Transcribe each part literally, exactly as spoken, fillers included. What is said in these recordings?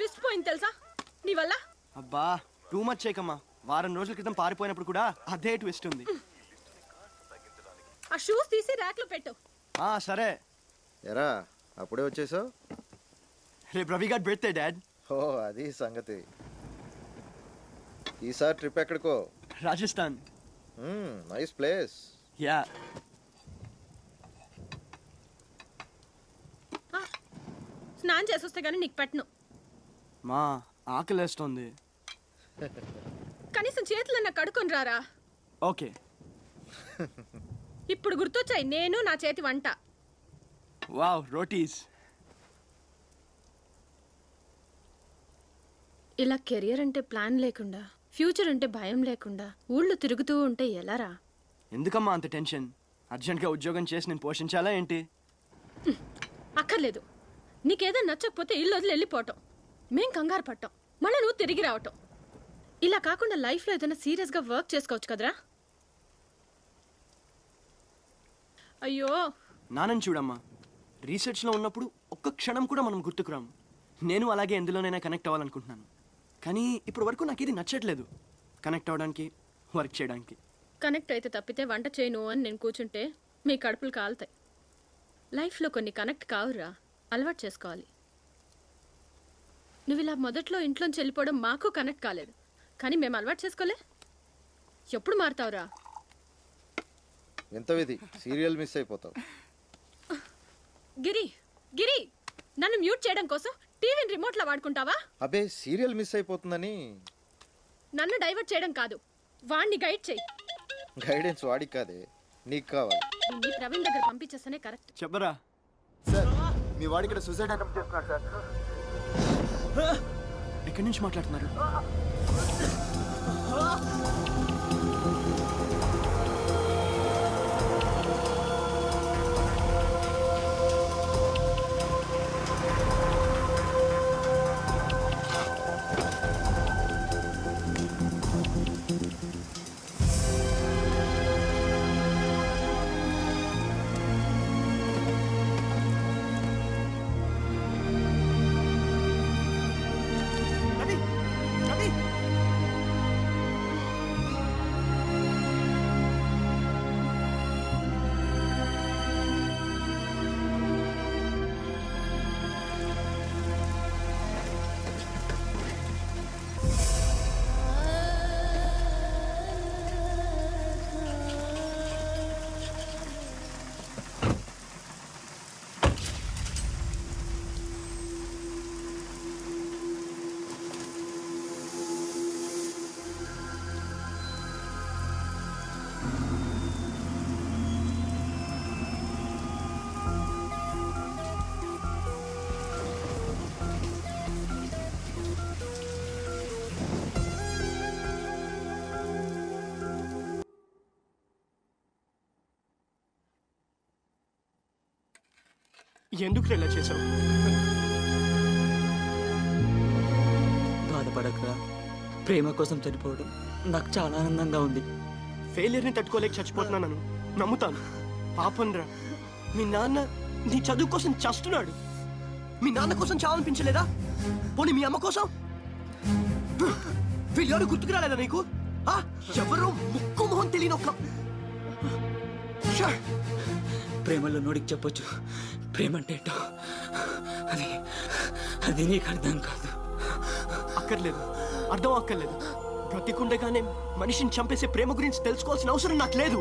Twist పోయింది తెలుసా నీ వల్ల. అబ్బా టూ మచ్ చేయకమ్మా. వారం రోజుల క్రితం పారిపోయినప్పుడు కూడా అదే ట్విస్ట్ ఉంది. ఆ షూస్ తీసి ర్యాక్ లో పెట్టు. ఆ సరే. ఎరా అప్పుడే వచ్చేసావు? రేపు రవి గారి బర్త్డే డాడ్. ఓ అది సంగతి. ఈసారి ట్రిప్ ఎక్కడికో? రాజస్థాన్. Nice place. యా. స్నానం చేసొస్తే గానీ నీకు పెట్టను. మా ఆకలేస్తుంది. కనీసం చేతులన్నా కడుక్కొని రారా. ఓకే. ఇప్పుడు గుర్తొచ్చాయి నేను నా చేతి వంట. వావ్ రోటీస్. ఇలా కెరియర్ అంటే ప్లాన్ లేకుండా, ఫ్యూచర్ అంటే భయం లేకుండా ఊళ్ళో తిరుగుతూ ఉంటే ఎలారా? ఎందుకమ్మా అంత టెన్షన్? అర్జెంట్గా ఉద్యోగం చేసి నేను పోషించాలా ఏంటి? అక్కర్లేదు. నీకేదైనా నచ్చకపోతే ఇల్లు వదిలి వెళ్ళిపోవటం, మేం కంగారు పట్టాం, మళ్ళీ నువ్వు తిరిగి రావటం. ఇలా కాకుండా లైఫ్లో ఏదైనా సీరియస్గా వర్క్ చేసుకోవచ్చు కదరా. అయ్యో నానని చూడమ్మా. రీసెర్చ్లో ఉన్నప్పుడు ఒక్క క్షణం కూడా మనం గుర్తుకురాము. నేను అలాగే ఎందులోనైనా కనెక్ట్ అవ్వాలనుకుంటున్నాను. కానీ ఇప్పుడు వరకు నాకు ఇది నచ్చట్లేదు, కనెక్ట్ అవ్వడానికి, వర్క్ చేయడానికి. కనెక్ట్ అయితే తప్పితే వంట చేయను అని నేను కూర్చుంటే మీ కడుపులు కాలుతాయి. లైఫ్లో కొన్ని కనెక్ట్ కావురా, అలవాటు చేసుకోవాలి. నువ్వు ఇలా మొదట్లో ఇంట్లోంచి వెళ్ళిపోవడం మాకు కనెక్ట్ కాలేదు, కానీ మేము అలవాటు చేసుకోలే. ఎప్పుడు మారుతావురా? ఎంత విధి, సీరియల్ మిస్ అయిపోతావు. గిరి గిరి నన్ను మ్యూట్ చేయడం కోసం టీవీని రిమోట్లో వాడుకుంటావా? అబే సీరియల్ మిస్ అయిపోతుందని. నన్ను డైవర్ట్ చేయడం కాదు, వాణ్ణి గైడ్ చేయి. గైడెన్స్ వాడికి కాదే, నీకు కావాలి. దీన్ని ప్రవీణ్ దగ్గర పంపించేస్తేనే కరెక్ట్. చెప్పరా సార్, మీ వాడి ఇక్కడ సూసైడ్ అటెంప్ట్ చేస్తున్నాడు సార్. ఎక్కడి నుంచి మాట్లాడుతున్నారు? ఎందుకు ఇలా చేశావు? బాధపడకరా, ప్రేమ కోసం చనిపోవడం నాకు చాలా ఆనందంగా ఉంది. ఫెయిలియర్ని తట్టుకోలేక చచ్చిపోతున్నాను నమ్ముతాను. పాపం రా, మీ నాన్న నీ చదువు కోసం చస్తున్నాడు. మీ నాన్న కోసం చావనిపించలేదా? పోనీ మీ అమ్మ కోసం? వీళ్ళు గుర్తుకు రాలేదా నీకు? ఎవరో ముక్కు మొహం తెలియని ఒక ప్రేమలో నోడికి చెప్పొచ్చు ప్రేమ అంటే ఏంటో. అది అది నీకు అర్థం కాదు. అక్కర్లేదు, అర్థం అక్కర్లేదు. బ్రతికుండగానే మనిషిని చంపేసే ప్రేమ గురించి తెలుసుకోవాల్సిన అవసరం నాకు లేదు.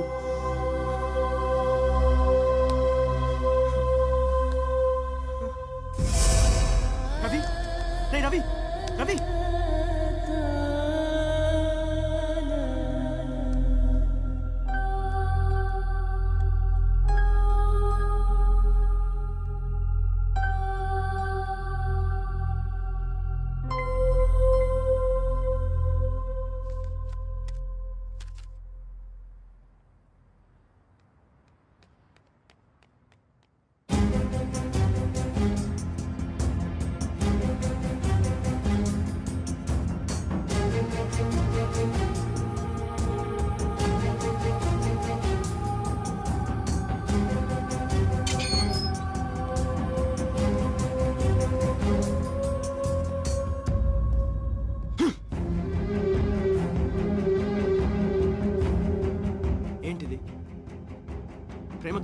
రవి, రే రవి, రవి.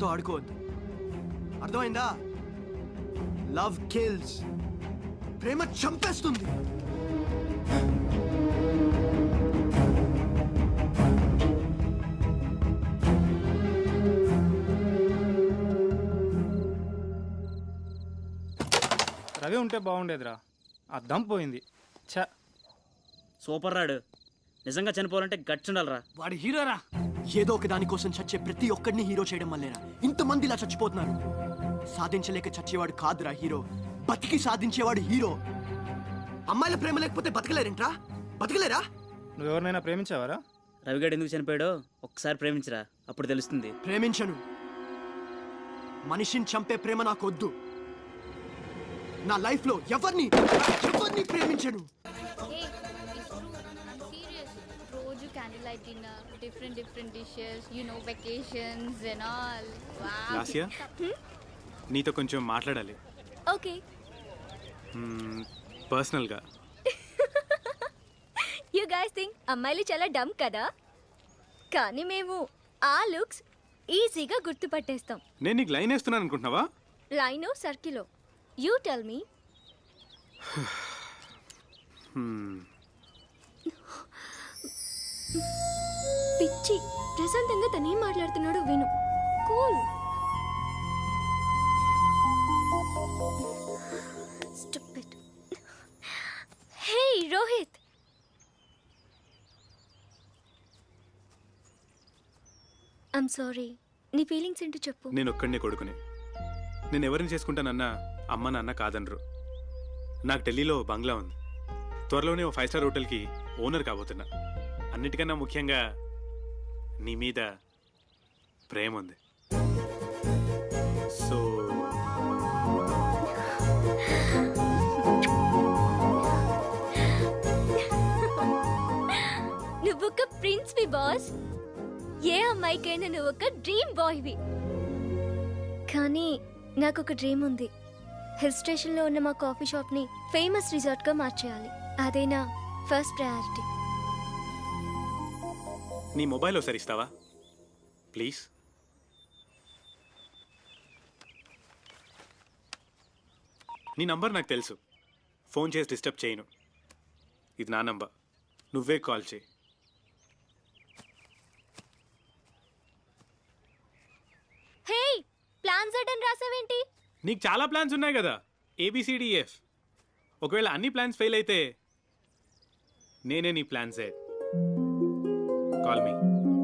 ప్రేమతో ఆడుకోవద్దు. అర్థమైందా? Love kills. ప్రేమ చంపేస్తుంది. రవి ఉంటే బాగుండేదిరా, అద్దం పోయింది. ఛ, సూపర్ రాడు. నిజంగా చనిపోవాలంటే గట్స్ ఉండాలరా. వాడి హీరోరా. ఏదో ఒక దానికోసం చచ్చే ప్రతి ఒక్కడిని హీరో చేయడం వల్లేరా ఇంతమంది ఇలా చచ్చిపోతున్నారు. సాధించలేక చచ్చేవాడు కాదురా హీరో, బతికి సాధించేవాడు హీరో. అమ్మాయిల ప్రేమ లేకపోతే బతకలేరేంట్రా? బతకలేరా? నువ్వెవరినైనా ప్రేమించావారా? రవిగాడు ఎందుకు చనిపోయాడో ఒక్కసారి ప్రేమించరా, అప్పుడు తెలుస్తుంది. ప్రేమించను. మనిషిని చంపే ప్రేమ నాకు వద్దు. నా లైఫ్ లో ఎవరిని ఎవరిని ప్రేమించను. రోజు candle light dinner, different different dishes, you know vacations and all. Wow. Lasya, నీతో కొంచెం మాట్లాడాలి. ఓకే. పర్సనల్గా. యు గైస్ థింక్ అమ్మాయిలు చాలా డమ్ కదా, కానీ మేము ఆ లుక్స్ ఈజీగా గుర్తుపట్టేస్తాం. నేను నీకు లైన్ వేస్తున్నాను అనుకుంటున్నావా? లైనో సర్కిలో, యూ టెల్ మీ. పిచ్చి, ప్రశాంతంగా తనేం మాట్లాడుతున్నాడో విను. Cool. Stupid. Hey Rohit, I'm sorry. నీ ఫీలింగ్స్ ఏంటో చెప్పు. నేను ఒక్కడినే కొడుకునే. నేను ఎవరిని చేసుకుంటానన్నా అమ్మ నాన్న కాదనరు. నాకు ఢిల్లీలో బంగ్లా ఉంది. త్వరలోనే ఓ ఫైవ్ స్టార్ హోటల్కి ఓనర్ కాబోతున్నా. అన్నిటికన్నా ముఖ్యంగా నీ మీద ప్రేమ ఉంది. సో నువ్వు ఒక ప్రిన్స్ వి బాస్. ఏ అమ్మాయికైనా నువ్వు ఒక డ్రీమ్ బాయ్ వి. కానీ నాకు ఒక డ్రీమ్ ఉంది. హిల్ స్టేషన్ లో ఉన్న మా కాఫీ షాప్ ని ఫేమస్ రిసార్ట్ గా మార్చేయాలి. అదే నా ఫస్ట్ ప్రయారిటీ. నీ మొబైల్ ఒకసారి ఇస్తావా ప్లీజ్? నీ నంబర్ నాకు తెలుసు. ఫోన్ చేసి డిస్టర్బ్ చేయను. ఇది నా నంబర్, నువ్వే కాల్ చేయి. హే, ప్లాన్స్ అటెండ్ రాసావేంటి? నీకు చాలా ప్లాన్స్ ఉన్నాయి కదా, ఏబిసిడిఎఫ్. ఒకవేళ అన్ని ప్లాన్స్ ఫెయిల్ అయితే నేనే నీ ప్లాన్స్ ఏ. Call me.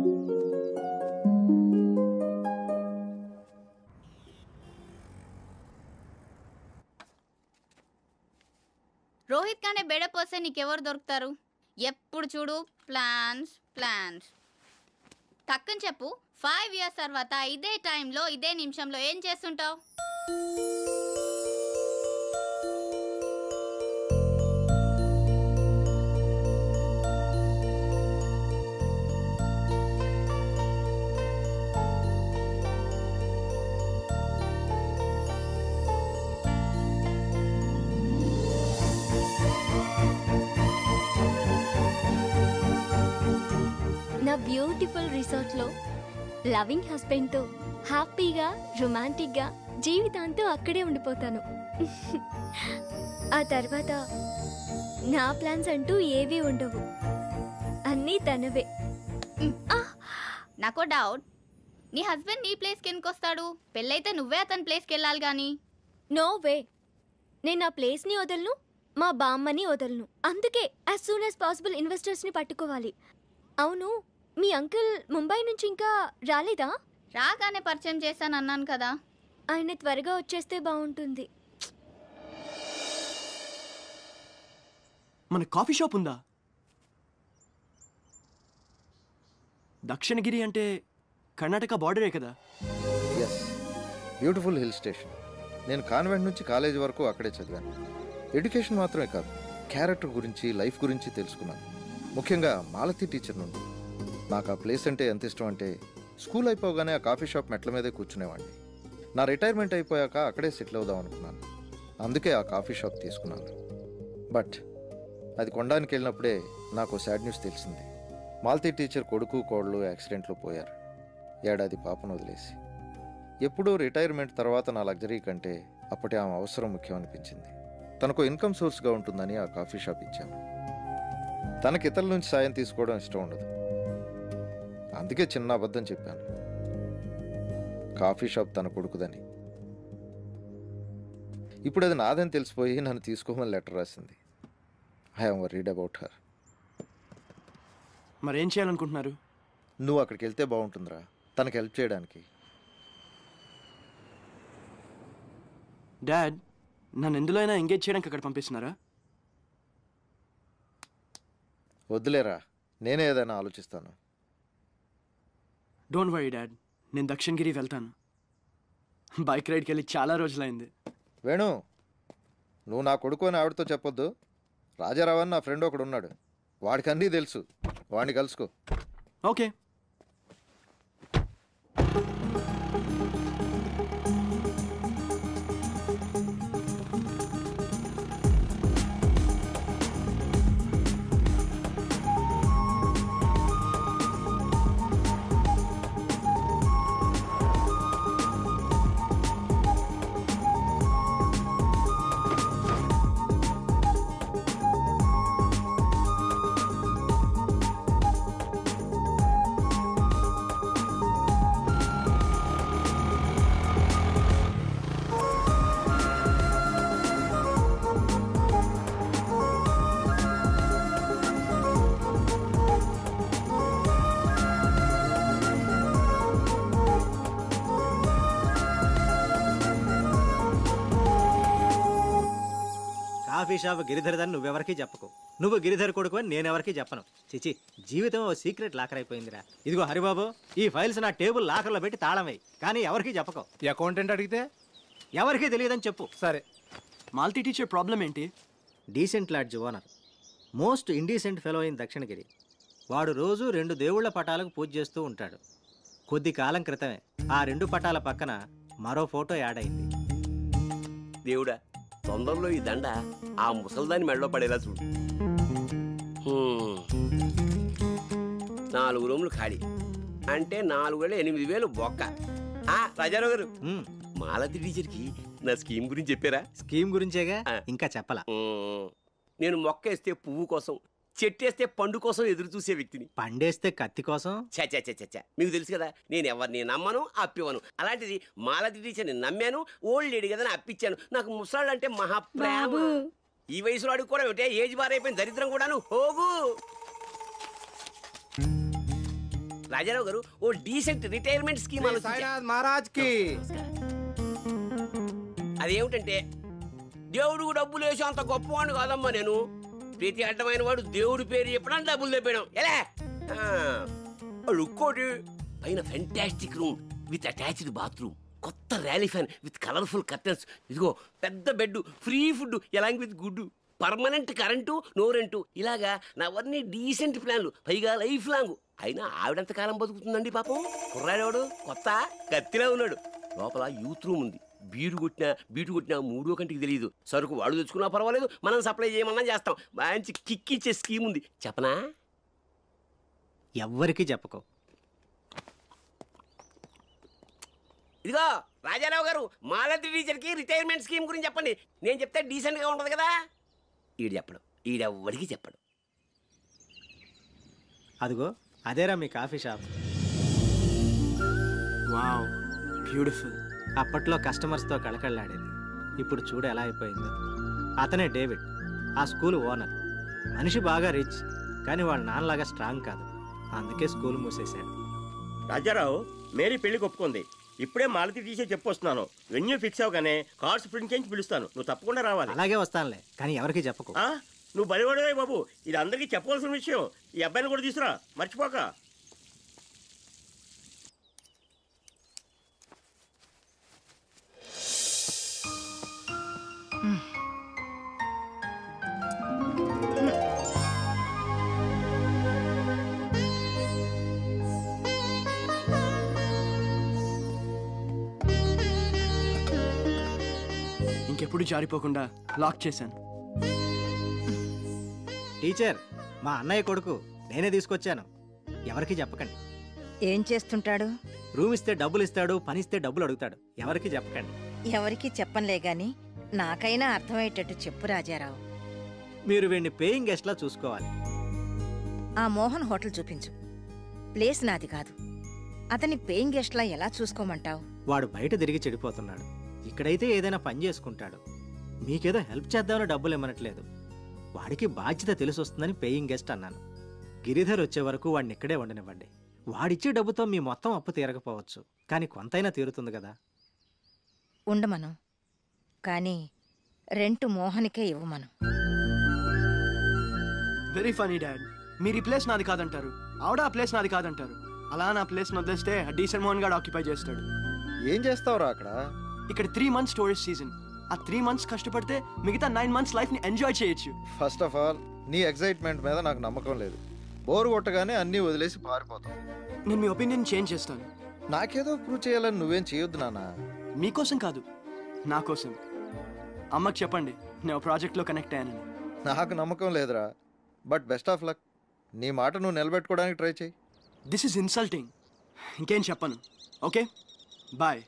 రోహిత్ కానే బెటర్ పర్సన్ నీకెవరు దొరుకుతారు? ఎప్పుడు చూడు ప్లాన్స్ ప్లాన్స్. తక్కువ చెప్పు, ఫైవ్ ఇయర్స్ తర్వాత ఇదే టైంలో ఇదే నిమిషంలో ఏం చేస్తుంటావు? నా బ్యూటిఫుల్ రిసార్ట్ లో లవింగ్ హస్బెండ్ తో హ్యాపీగా రొమాంటిక్ గా జీవితాంతో అక్కడే ఉండిపోతాను. ఆ తర్వాత నా ప్లాన్స్ అంటూ ఏవీ ఉండవు, అన్నీ తనవే. నాకు డౌట్, నీ హస్బెండ్ నీ ప్లేస్కి ఎందుకు వస్తాడు? పెళ్ళైతే నువ్వే అతని ప్లేస్కి వెళ్ళాలి కానీ. No way. నేను ఆ ప్లేస్ ని వదలను, మా బామ్మని వదలను. అందుకే as soon as possible investors ని పట్టుకోవాలి. అవును, మీ అంకుల్ ముంబై నుంచి ఇంకా రాలేదా? రాగానే పరిచయం చేశాను అన్నాను కదా. ఆయన త్వరగా వచ్చేస్తే బాగుంటుంది. మన కాఫీ షాప్ ఉందా? దక్షిణగిరి అంటే కర్ణాటక బార్డరే కదా? Yes, beautiful hill station. నేను కాన్వెంట్ నుంచి కాలేజీ వరకు అక్కడే చదివాను. ఎడ్యుకేషన్ మాత్రమే కాదు, క్యారెక్టర్ గురించి, లైఫ్ గురించి తెలుసుకున్నాను. ముఖ్యంగా మాలతి టీచర్ నుండి. నాకు ఆ ప్లేస్ అంటే ఎంత ఇష్టం అంటే, స్కూల్ అయిపోగానే ఆ కాఫీ షాప్ మెట్ల మీదే కూర్చునేవాడిని. నా రిటైర్మెంట్ అయిపోయాక అక్కడే సెటిల్ అవుదాం అనుకున్నాను. అందుకే ఆ కాఫీ షాప్ తీసుకున్నాను. బట్ అది కొనడానికి వెళ్ళినప్పుడే నాకు సాడ్ న్యూస్ తెలిసింది. మాలతి టీచర్ కొడుకు కోడలు యాక్సిడెంట్లో పోయారు, ఏడాది పాపను వదిలేసి. ఎప్పుడూ రిటైర్మెంట్ తర్వాత నా లగ్జరీ కంటే అప్పటి ఆమె అవసరం ముఖ్యం అనిపించింది. తనకు ఇన్కమ్ సోర్స్గా ఉంటుందని ఆ కాఫీ షాప్ ఇచ్చాను. తనకి ఇతరుల నుంచి సాయం తీసుకోవడం ఇష్టం ఉండదు. అందుకే చిన్న అబద్ధం చెప్పాను, కాఫీ షాప్ తన కొడుకుదని. ఇప్పుడు అది నాదని తెలిసిపోయి నన్ను తీసుకోమని లెటర్ రాసింది. I'm worried about her. మరేం చేయాలనుకుంటున్నారు? నువ్వు అక్కడికి వెళ్తే బాగుంటుందిరా, తనకు హెల్ప్ చేయడానికి. డాడ్, నన్ను ఎందులో అయినా ఎంగేజ్ చేయడానికి అక్కడ పంపిస్తున్నారా? వద్దులేరా, నేనే ఏదైనా ఆలోచిస్తాను. డోంట్ వరీ డాడ్, నేను దక్షిణగిరి వెళ్తాను. బైక్ రైడ్కి వెళ్ళి చాలా రోజులైంది. వేణు, నువ్వు నా కొడుకు అని ఆవిడతో చెప్పొద్దు. రాజారావు అని నా ఫ్రెండ్ ఒకడు ఉన్నాడు, వాడికి అన్నీ తెలుసు, వాడిని కలుసుకో. ఓకే. కాఫీ షాప్ గిరిధరదని నువ్వెవరికి చెప్పకు. నువ్వు గిరిధర్ కొడుకు అని నేనెవరికి చెప్పను. చిచి, జీవితం ఓ సీక్రెట్ లాకర్ అయిపోయిందిరా. ఇదిగో హరిబాబు, ఈ ఫైల్స్ నా టేబుల్ లాకర్లో పెట్టి తాళం వేయి, కానీ ఎవరికి చెప్పకు. అకౌంటెంట్ అడిగితే ఎవరికి తెలియదని చెప్పు. సరే. మాల్తీ టీచర్ ప్రాబ్లం ఏంటి? Decent lodge owner, most indecent fellow in Dakshinagiri. వాడు రోజు రెండు దేవుళ్ల పటాలకు పూజ చేస్తూ ఉంటాడు. కొద్ది కాలం క్రితమే ఆ రెండు పటాల పక్కన మరో ఫోటో యాడ్ అయింది. దేవుడా, తొందరలో ఈ దండ ఆ ముసల్దాని మెడలో పడేలా చూడు. నాలుగు రూములు ఖాళీ అంటే నాలుగు వేల ఎనిమిది వేలు బొక్క. రాజారావు గారు, మాలతి టీచర్కి నా స్కీమ్ గురించి చెప్పారా? స్కీమ్ గురించేగా, ఇంకా చెప్పలా. నేను మొక్క వేస్తే పువ్వు కోసం, చెట్టేస్తే పండు కోసం ఎదురు చూసే వ్యక్తిని. పండేస్తే కత్తి కోసం. చచ్చా చచ్చా, మీకు తెలుసు కదా నేను ఎవరిని నమ్మను, అప్పివను. అలాంటిది మాలతి టీచర్ని నమ్మాను, ఓల్డ్ లేడీ కదా అప్పిచ్చాను. నాకు ముసలాళ్ళు అంటే మహాప్రేమ. ఈ వయసులో అడుగుకోవడం ఏమిటే, ఏజ్ బార్ అయిపోయింది, దరిద్రం కూడాను. హోగు రాజారావు గారు, ఓ డీసెంట్ రిటైర్మెంట్ స్కీమ్ మహారాజ్ కి. అదేమిటంటే, దేవుడు డబ్బులు వేసి అంత గొప్పవాడు కాదమ్మా నేను. ప్రతి అడ్డమైన వాడు దేవుడి పేరు చెప్పడం డబ్బులు తెప్పడం ఎలా. ఇంకోటి పైన fantastic room with attached bathroom, కొత్త ర్యాలీ ఫ్యాన్ విత్ కలర్ఫుల్ కర్టన్స్, ఇదిగో పెద్ద bed, free food along with గుడ్డు, పర్మనెంట్ కరెంటు, నో రెంటు. ఇలాగా నావన్నీ డీసెంట్ ప్లాన్లు, పైగా లైఫ్ లాంగ్. అయినా ఆవిడంత కాలం బతుకుతుందండి పాపం. కుర్రాడేవాడు కొత్త కత్తిలా ఉన్నాడు. లోపల యూత్ రూమ్ ఉంది. బీరు కొట్టినా బీటు కొట్టినా మూడో కంటికి తెలియదు. సరుకు వాడు తెచ్చుకున్నా పర్వాలేదు, మనం సప్లై చేయమన్నా చేస్తాం. మంచి కిక్ ఇచ్చే స్కీమ్ ఉంది, చెప్పనా? ఎవ్వరికి చెప్పకో. ఇదిగో రాజారావు గారు, మాలతి టీచర్కి రిటైర్మెంట్ స్కీమ్ గురించి చెప్పండి. నేను చెప్తే డీసెంట్గా ఉంటుంది కదా. ఈడు చెప్పడు, ఈడెవ్వడికి చెప్పడు. అదిగో అదేరా మీ కాఫీ షాప్. Wow, beautiful. అప్పట్లో కస్టమర్స్తో కళకళలాడేది, ఇప్పుడు చూడు ఎలా అయిపోయిందో. అతనే డేవిడ్, ఆ స్కూల్ ఓనర్. మనిషి బాగా రిచ్, కానీ వాళ్ళ నాన్నలాగా స్ట్రాంగ్ కాదు. అందుకే స్కూల్ మూసేశాడు. రాజారావు, మేరీ పెళ్లికి ఒప్పుకుంది. ఇప్పుడే మాలతి తీసే చెప్పొస్తున్నాను. వెన్యూ ఫిక్స్ అవగానే కార్డ్స్ ప్రింట్ చేయించి పిలుస్తాను. నువ్వు తప్పకుండా రావాలి. అలాగే వస్తానులే, కానీ ఎవరికి చెప్పకు. నువ్వు బలివాడవే బాబు, ఇది అందరికీ చెప్పవలసిన విషయం. ఈ అబ్బాయిని కూడా తీసురా, మర్చిపోక. ఇంకెప్పుడు జారిపోకుండా లాక్ చేశాను. టీచర్, మా అన్నయ్య కొడుకు, నేనే తీసుకొచ్చాను. ఎవరికి చెప్పకండి. ఏం చేస్తుంటాడు? రూమ్ ఇస్తే డబ్బులు ఇస్తాడు, పని ఇస్తే డబ్బులు అడుగుతాడు. ఎవరికి చెప్పకండి. ఎవరికి చెప్పనులే గాని నాకైనా అర్థమయ్యేటట్టు చెప్పు రాజారావు. మీరు వీడిని పేయింగ్ గెస్ట్లా చూసుకోవాలి. ఆ మోహన్ హోటల్ చూపించు. ప్లేస్ నాది కాదు. అతని పేయింగ్ గెస్ట్లా ఎలా చూసుకోమంటావు? వాడు బయట తిరిగి చెడిపోతున్నాడు. ఇక్కడైతే ఏదైనా పని చేసుకుంటాడు. మీకేదో హెల్ప్ చేద్దామని డబ్బులు ఇవ్వనట్లేదు. వాడికి బాధ్యత తెలిసొస్తుందని పేయింగ్ గెస్ట్ అన్నాను. గిరిధర్ వచ్చే వరకు వాడిని ఇక్కడే ఉండనివ్వండి. వాడిచ్చే డబ్బుతో మీ మొత్తం అప్పు తీరకపోవచ్చు, కానీ కొంతైనా తీరుతుంది కదా. ఉండమను, కానీ రెంట్ మోహన్కే ఇవ్వమను. Very funny dad. మీరు ఈ ప్లేస్ నాది కాదంటారు, ఆవిడ ఆ ప్లేస్ నాది కాదంటారు. అలా నా ప్లేస్ వదిలేస్తే డీసెంట్ మోహన్ గారు ఆక్యుపై చేస్తాడు. ఏం చేస్తావురా అక్కడ? ఇక్కడ త్రీ మంత్స్ స్టోరేజ్ సీజన్. ఆ త్రీ మంత్స్ కష్టపడితే మిగతా నైన్ మంత్స్ లైఫ్ ని ఎంజాయ్ చేయొచ్చు. ఫస్ట్ ఆఫ్ ఆల్ నీ ఎక్సైట్మెంట్ మీద నాకు నమ్మకం లేదు. బోర్ కొట్టగానే అన్నీ వదిలేసి పారిపోతాం. నేను మీ ఒపీనియన్ చేంజ్ చేస్తాను. నాకేదో ప్రూవ్ చేయాలని నువ్వేం చేయొద్దు నాన్న. మీకోసం కాదు, నా కోసం. అమ్మకి చెప్పండి నేను ప్రాజెక్ట్లో కనెక్ట్ అయ్యానని. నాకు నమ్మకం లేదురా, బట్ బెస్ట్ ఆఫ్ లక్. నీ మాట నువ్వు నిలబెట్టుకోవడానికి ట్రై చేయి. This is insulting. ఇంకేం చెప్పను. Okay bye.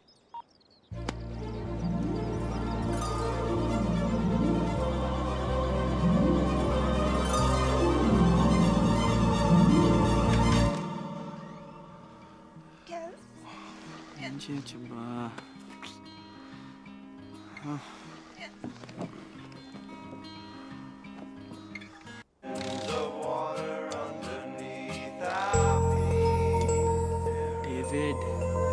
చేయొచ్చబ్బా. డేవిడ్,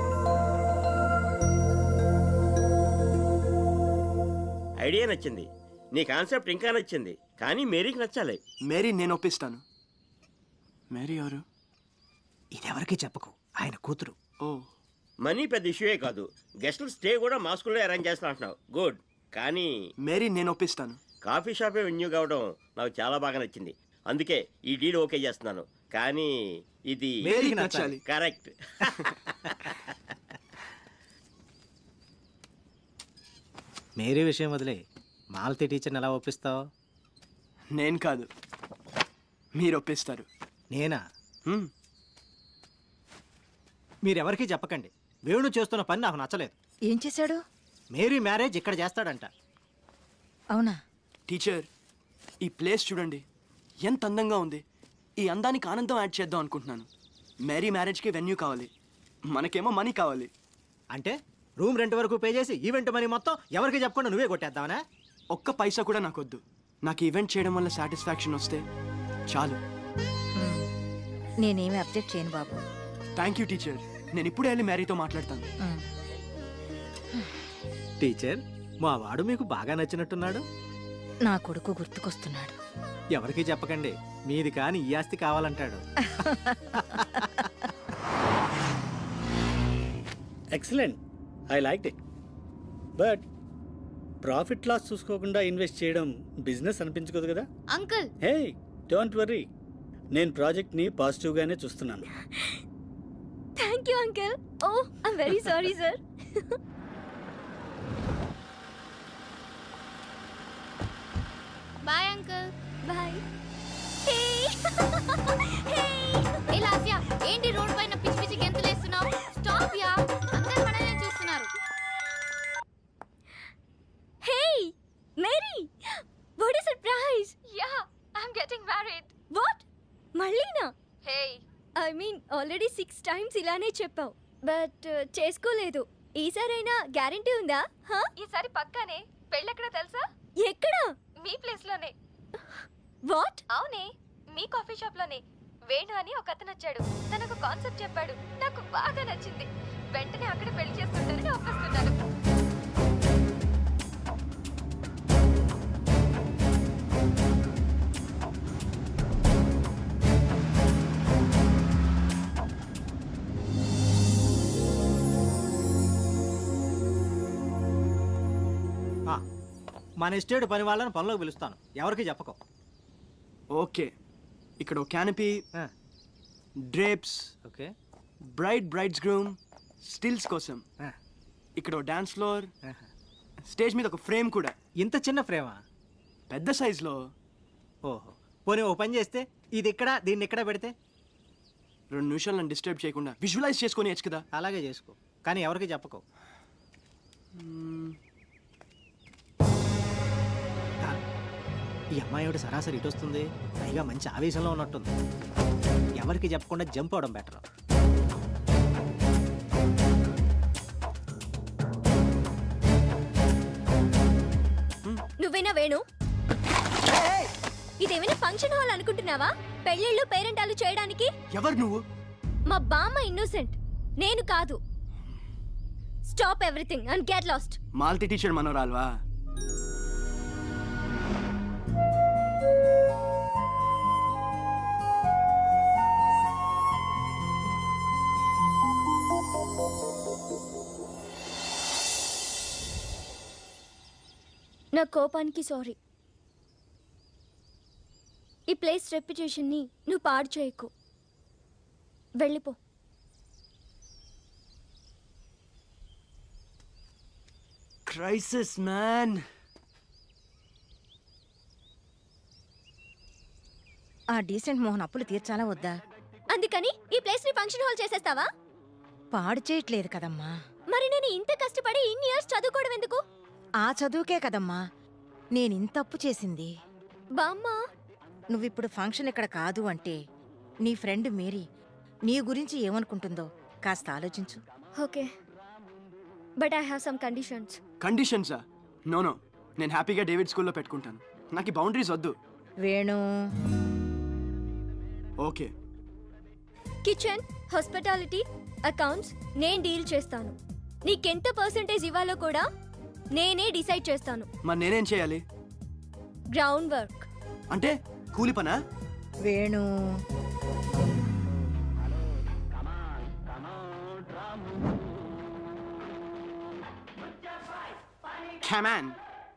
ఐడియా నచ్చింది, నీ కాన్సెప్ట్ ఇంకా నచ్చింది, కానీ మేరీకి నచ్చాలి. మేరీ నేను ఒప్పిస్తాను. మేరీ ఎవరు? ఇదెవరికి చెప్పకు, ఆయన కూతురు. ఓ, మనీ పెద్ద ఇష్యూయే కాదు, గెస్టులు స్టే కూడా మా స్కూల్లో అరేంజ్ చేస్తా అంటున్నావు. గుడ్. కానీ మేరీ నేను ఒప్పిస్తాను. కాఫీ షాపే వెన్యూ కావడం నాకు చాలా బాగా నచ్చింది, అందుకే ఈ డీల్ ఓకే చేస్తున్నాను. కానీ ఇది మేరీకి నచ్చాలి. కరెక్ట్. మేరీ విషయం వదిలే, మాలతి టీచర్ని ఎలా ఒప్పిస్తావు? నేను కాదు, మీరు ఒప్పిస్తారు. నేనా? మీరెవరికీ చెప్పకండి. వేణు చేస్తున్న పని నాకు నచ్చలేదు. ఏం చేశాడు? మేరీ మ్యారేజ్ ఇక్కడ చేస్తాడంట. అవునా? టీచర్, ఈ ప్లేస్ చూడండి ఎంత అందంగా ఉంది. ఈ అందానికి ఆనందం యాడ్ చేద్దాం అనుకుంటున్నాను. మేరీ మ్యారేజ్కి వెన్యూ కావాలి, మనకేమో మనీ కావాలి. అంటే రూమ్ రెంట్ వరకు పే చేసి ఈవెంట్ మనీ మొత్తం ఎవరికి చెప్పకుండా నువ్వే కొట్టేద్దామనా? ఒక్క పైసా కూడా నాకొద్దు. నాకు ఈవెంట్ చేయడం వల్ల సాటిస్ఫాక్షన్ వస్తే చాలు. నేనేమి అప్డేట్ చేయను బాబు. Thank you teacher. నేను ఇప్పుడే వెళ్ళి మ్యారీతో మాట్లాడతాను. టీచర్, మా వాడు మీకు బాగా నచ్చినట్టున్నాడు. నా కొడుకు గుర్తుకొస్తున్నాడు. ఎవరికి చెప్పకండి, మీది కాని ఈ ఆస్తి కావాలంటాడు. Excellent, I like it. But profit loss చూసుకోకుండా ఇన్వెస్ట్ చేయడం బిజినెస్ అనిపించుకోదు కదా అంకుల్. హే, డోంట్ వర్రీ, నేను ప్రాజెక్ట్ని పాజిటివ్గానే చూస్తున్నాను. Thank you uncle. Oh, I'm very sorry sir. Bye uncle. Bye. ఏ లాస్యా, ఏంటి రోడ్ పైన పిచ్చి పిచ్చి గెంతులేస్తున్నావు? స్టాప్ యా, అందరూ మనల్ని చూస్తున్నారు. Hey Mary, what is surprise? Yeah, I am getting married. What? మళ్ళీనా? Hey, I mean already six times ఇలానే చెప్పావు, బట్ చేసుకోలేదు. ఈసారైనా గ్యారెంటీ ఉందా? ఈసారి పక్కానే. పెళ్ళెక్కడ తెలుసా? ఎక్కడ? మీ ప్లేస్ లోనే. వాట్? అవునే, మీ కాఫీ షాప్ లోనే. వేణు అని ఒక అతను వచ్చాడు, తనకు కాన్సెప్ట్ చెప్పాడు, నాకు బాగా నచ్చింది. వెంటనే అక్కడ పెళ్లి చేసుకుంటానని ఒప్పిస్తున్నాను. మన ఎస్టేట్ పని వాళ్ళని పనిలోకి పిలుస్తాను, ఎవరికి చెప్పకో. ఓకే. ఇక్కడ canopy, drapes, okay, bride brides groom, stills కోసం. ఇక్కడ డాన్స్ ఫ్లోర్, స్టేజ్ మీద ఒక ఫ్రేమ్ కూడా. ఇంత చిన్న ఫ్రేమా? పెద్ద సైజులో. ఓహో, పోనీ ఓ పని చేస్తే ఇది ఇక్కడ, దీన్ని ఇక్కడ పెడితే రెండు నిమిషాలు నన్ను డిస్టర్బ్ చేయకుండా విజువలైజ్ చేసుకొని వచ్చు కదా. అలాగే చేసుకో, కానీ ఎవరికి చెప్పకు. ఈ అమ్మాయి ఒకటి సరాసరి ఇటు వస్తుంది, పైగా మంచి ఆవేశంలో ఉన్నట్టుంది. ఎవరికి చెప్పకుండా జంప్ అవడం బెటర్. నువ్వేనా వేణు? ఇదేమైనా ఫంక్షన్ హాల్ అనుకుంటున్నావా? పెళ్ళిళ్ళు పేరెంటాలు చేయడానికి? ఎవరు నువ్వు? మా బామ్మ ఇన్నోసెంట్, నేను కాదు. Stop everything and get lost. Malti teacher మనోరాల్వా? నా కోపానికి సారీ. ఈ ప్లేస్ రెప్యుటేషన్ని నువ్వు పాడు చేయకు. వెళ్ళిపో. Crisis man. ఆ డీసెంట్ మోహన్ అప్పులు తీర్చాలా వద్దా? అందుకని ఈ ప్లేస్ ని ఫంక్షన్ హాల్ చేసేస్తావా? పాడు చేయట్లేదు కదమ్మా. మరి నేను ఇంత కష్టపడి ఇన్ని ఇయర్స్ చదువుకోవడం ఎందుకు? ఆ చదువుకే కదమ్మా నేనింత తప్పు చేసింది. బామ్మ, నువ్విప్పుడు ఫంక్షన్ ఇక్కడ కాదు అంటే నీ ఫ్రెండ్ మేరీ నీ గురించి ఏమనుకుంటుందో కాస్త ఆలోచించు. Okay, but I have some conditions. కండిషన్సా? నో నో, నేను హ్యాపీగా డేవిడ్ స్కూల్లో పెట్టుకుంటాను. నాకు ఈ బౌండరీస్ వద్దు. Venu. Okay. Kitchen, hospitality, accounts నేను డీల్ చేస్తాను. నీకెంత పర్సెంటేజ్ ఇవ్వాలో కూడా నేనే డిసైడ్ చేస్తాను. మరి నేనేం చేయాలి? Ground work. అంటే కూలి పనా? వేణు. Come on.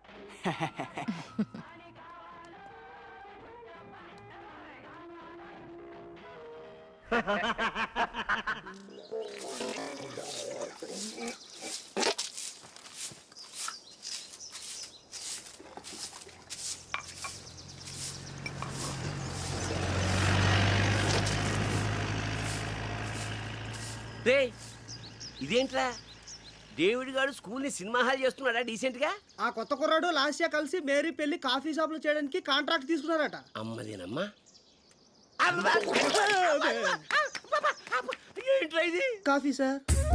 రే, ఇదేంట్రా? డేవిడ్ గారు స్కూల్ ని సినిమా హాల్ చేస్తున్నాడా డీసెంట్ గా? ఆ కొత్త కుర్రాడు లాస్ట్ ఇయర్ కలిసి మేరీ పెళ్లి కాఫీ షాప్ లో చేయడానికి కాంట్రాక్ట్ తీసుకున్నారట. అమ్మదేనమ్మా. ఏంట్రా ఇది? Coffee sir.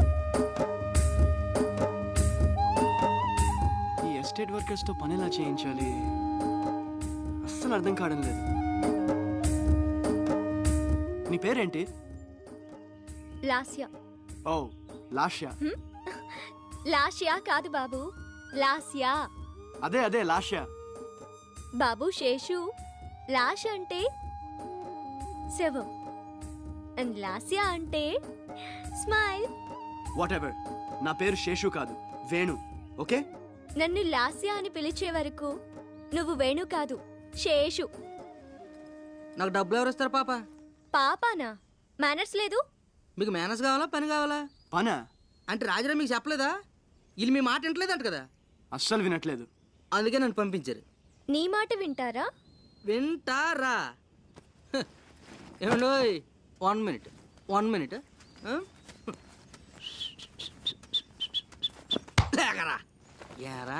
ఈ ఎస్టేట్ వర్కర్స్ తో పని ఎలా చేయించాలి అస్సలు అర్థం కావడం లేదు. నీ పేరేంటి? లాస్యా. ఓ, లాష్యా. లాస్యా కాదు బాబు, లాస్యా. అదే అదే లాష్యా. బాబు శేషు, లాష్ అంటే శవం అండ్ లాస్యా అంటే స్మైల్. వాట్ ఎవర్, నా పేరు శేషు కాదు, వేణు. ఓకే? నన్ను లాస్యా అని పిలిచే వరకు నువ్వు వేణు కాదు, శేషు. నాకు డబ్బులు ఎవరు ఇస్తారు పాప? పాపానా? మేనర్స్ లేదు. మీకు మేనర్స్ కావాలా పని కావాలా? పనా అంటే రాజరా మీకు చెప్పలేదా? వీళ్ళు మీ మాట వింటలేదంట కదా? అస్సలు వినట్లేదు. అందుకే నన్ను పంపించారు. నీ మాట వింటారా? వింటారా? ఏమండి, వన్ మినిట్ వన్ మినిట్ లేకరా. యారా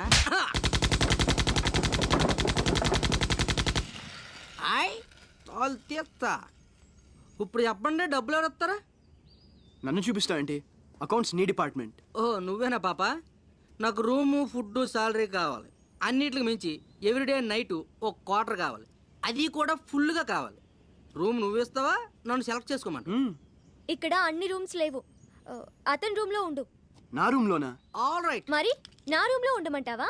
హాయ్ తాల్ తీస్తా. ఇప్పుడు చెప్పండి, డబ్బులు ఎవరు వస్తారా? నన్ను చూపిస్తావేంటి? అకౌంట్స్ నీ డిపార్ట్మెంట్. ఓ నువ్వేనా పాప? నాకు రూము, ఫుడ్, సాలరీ కావాలి. అన్నిటికి మించి ఎవ్రీడే నైట్ ఒక క్వార్టర్ కావాలి, అది కూడా ఫుల్గా కావాలి. రూమ్ నువ్వేస్తావా నన్ను సెలెక్ట్ చేసుకోమంట? ఇక్కడ అన్ని రూమ్స్ లేవు, అతని రూమ్ లో ఉండు. నా రూమ్ లోనా? All right. మరి నా రూమ్ లో ఉండమంటావా?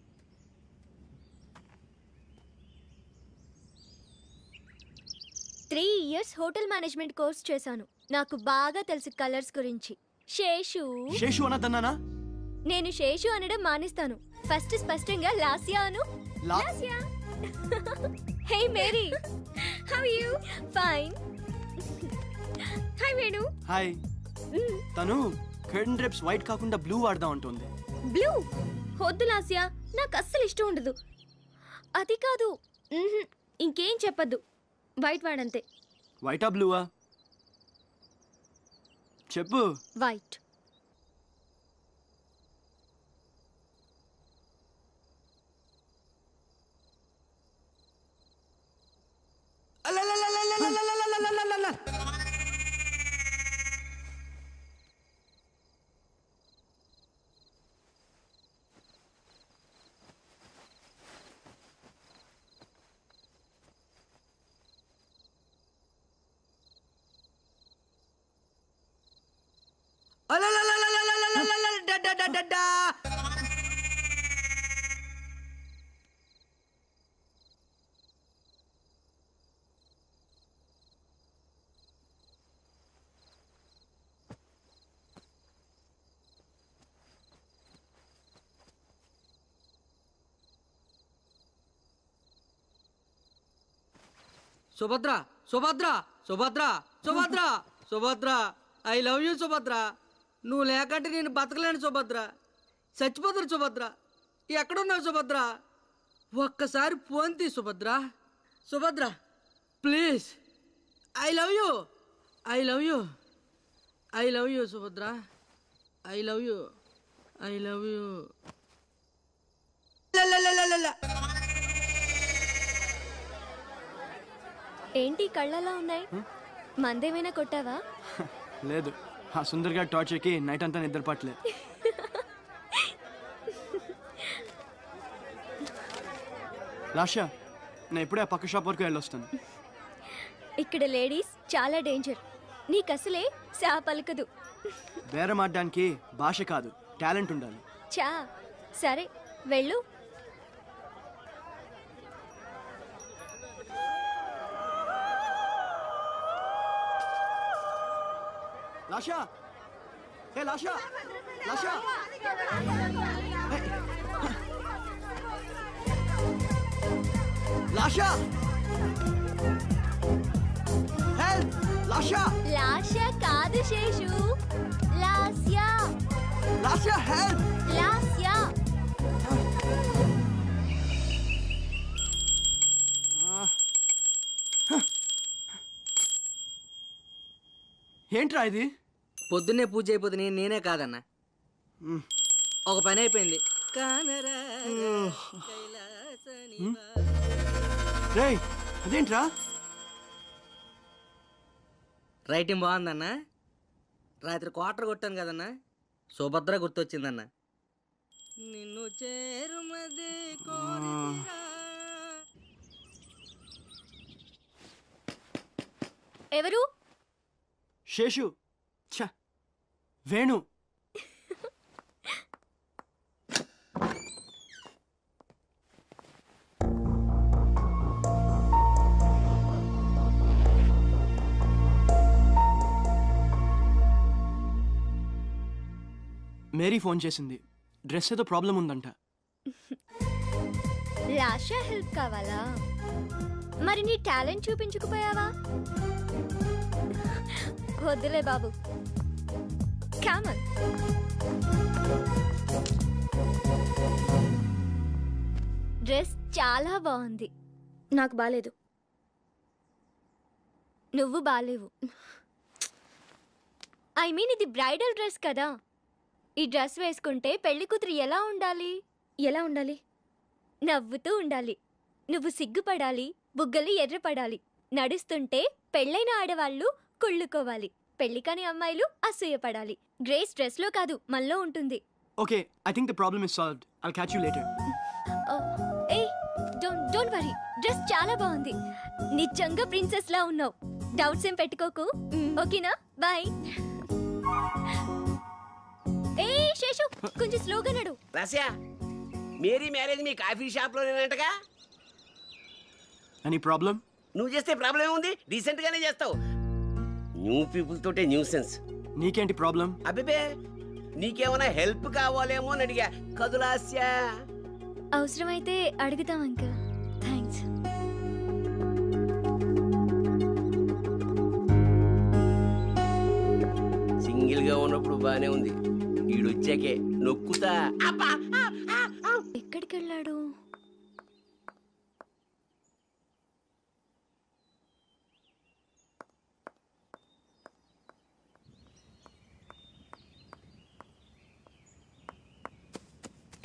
Three years hotel management course చేశాను. నాకు బాగా తెలుసు కలర్స్ గురించి. శేషు. శేషు అనదన్నానా? నేను శేషు అనడం మానేస్తాను. ఫస్ట్ స్పష్టంగా లాస్యా అను. Lasya. Hey Mary, how you? Fine. Hi Venu. Hi. తను కర్టన్ డ్రిప్స్ వైట్ కాకుండా బ్లూ వాడదాం అంటుంది. బ్లూ? వద్దు లాస్యా, నాకు అస్సలు ఇష్టం ఉండదు. అది కాదు, ఇంకేం చెప్పద్దు, వైట్ వాడంతే. వైటా బ్లూవా? చెప్పు. White. Subhadra Subhadra Subhadra Subhadra Subhadra I love you Subhadra. నువ్వు లేకంటే నేను బతకలేను సుభద్ర. చచ్చిపోతాను సుభద్ర. ఎక్కడున్నావు సుభద్ర? ఒక్కసారి ఫోన్ తీ Subhadra. Subhadra please. I love you I love you I love you Subhadra. I love you I love you. ఏంటి కళ్ళలా ఉన్నాయి? మందేమైనా కొట్టావా? లేదు, ఆ సుందర్గా టార్చ్ ఎక్కి నైట్ అంతా నిద్ర పట్టలేదు. లాషా, నేను ఇప్పుడే ఆ పక్క షాప్ వరకు వెళ్ళొస్తాను. ఇక్కడ లేడీస్ చాలా డేంజర్. నీకు అసలే సా పలకదు. బేరం ఆడడానికి భాష కాదు, టాలెంట్ ఉండాలి. చా సరే వెళ్ళు. లాషా, ఏ లాషా, లాషా, లాషా, హెల్ప్, లాషా. లాషా కాదు శేషు, లాస్యా. లాషా హెల్ప్. లాస్యా. ఏంట్రా ఇది? పొద్దున్నే పూజ అయిపోతుంది. నేనే కాదన్నా. ఒక పని అయిపోయింది. రేయ్, అదేంట్రా? రైటింగ్ బాగుందన్నా. రాత్రి క్వార్టర్ కొట్టాను కదన్నా, సుభద్ర గుర్తొచ్చిందన్నా. నిన్ను చేరుమదే కోరితిరా. ఎవరు? శేషు. ఛ, వేణు. మేరీ ఫోన్ చేసింది. డ్రెస్ ఏదో ప్రాబ్లం ఉందంట. లాషా హెల్ప్ కావాలా? మరి నీ టాలెంట్ చూపించుకుపోయావా? వద్దులే బాబు. కామన్. డ్రెస్ చాలా బాగుంది. నాకు బాలేదు. నువ్వు బాలేవు. ఐ మీన్ ఇది బ్రైడల్ డ్రెస్ కదా. ఈ డ్రెస్ వేసుకుంటే పెళ్లి కూతురు ఎలా ఉండాలి? ఎలా ఉండాలి? నవ్వుతూ ఉండాలి. నువ్వు సిగ్గుపడాలి, బుగ్గలు ఎర్రపడాలి. నడుస్తుంటే పెళ్ళైన ఆడవాళ్ళు కుళ్ళుకోవాలి. పెళ్లి కాని అమ్మాయిలు అసూయపడాలి. గ్రేస్ డ్రెస్ లో కాదు, మనలో ఉంటుంది. Okay, I think the problem is solved. I'll catch you later. Hey don't don't worry. Dress చాలా బాగుంది. నిజంగా ప్రిన్సెస్ లా ఉన్నావు. డౌట్స్ ఏం పెట్టుకోకు. ఓకేనా? బాయ్. ఏ శేషు, కొంచెం స్లోగా నడు. రాసియా, మేరీ మ్యారేజ్ మీ కాఫీ షాప్ లోనేనంటగా. Any problem? నువ్వు చేస్తే ప్రాబ్లం ఏముంది? డీసెంట్ గానే చేస్తావు. న్యూ పీపుల్ తోటే న్యూ సెన్స్. నీకేంటి ప్రాబ్లం? అబ్బే, నీకేమైనా హెల్ప్ కావాలేమో అని అడిగా. కదులాస్యా, అవసరమైతే అడుగుతాం అంకుల్. థ్యాంక్స్. సింగిల్ గా ఉన్నప్పుడు బానే ఉంది. ఈడొచ్చాకే నొక్కుతా. ఎక్కడికి వెళ్ళాడు?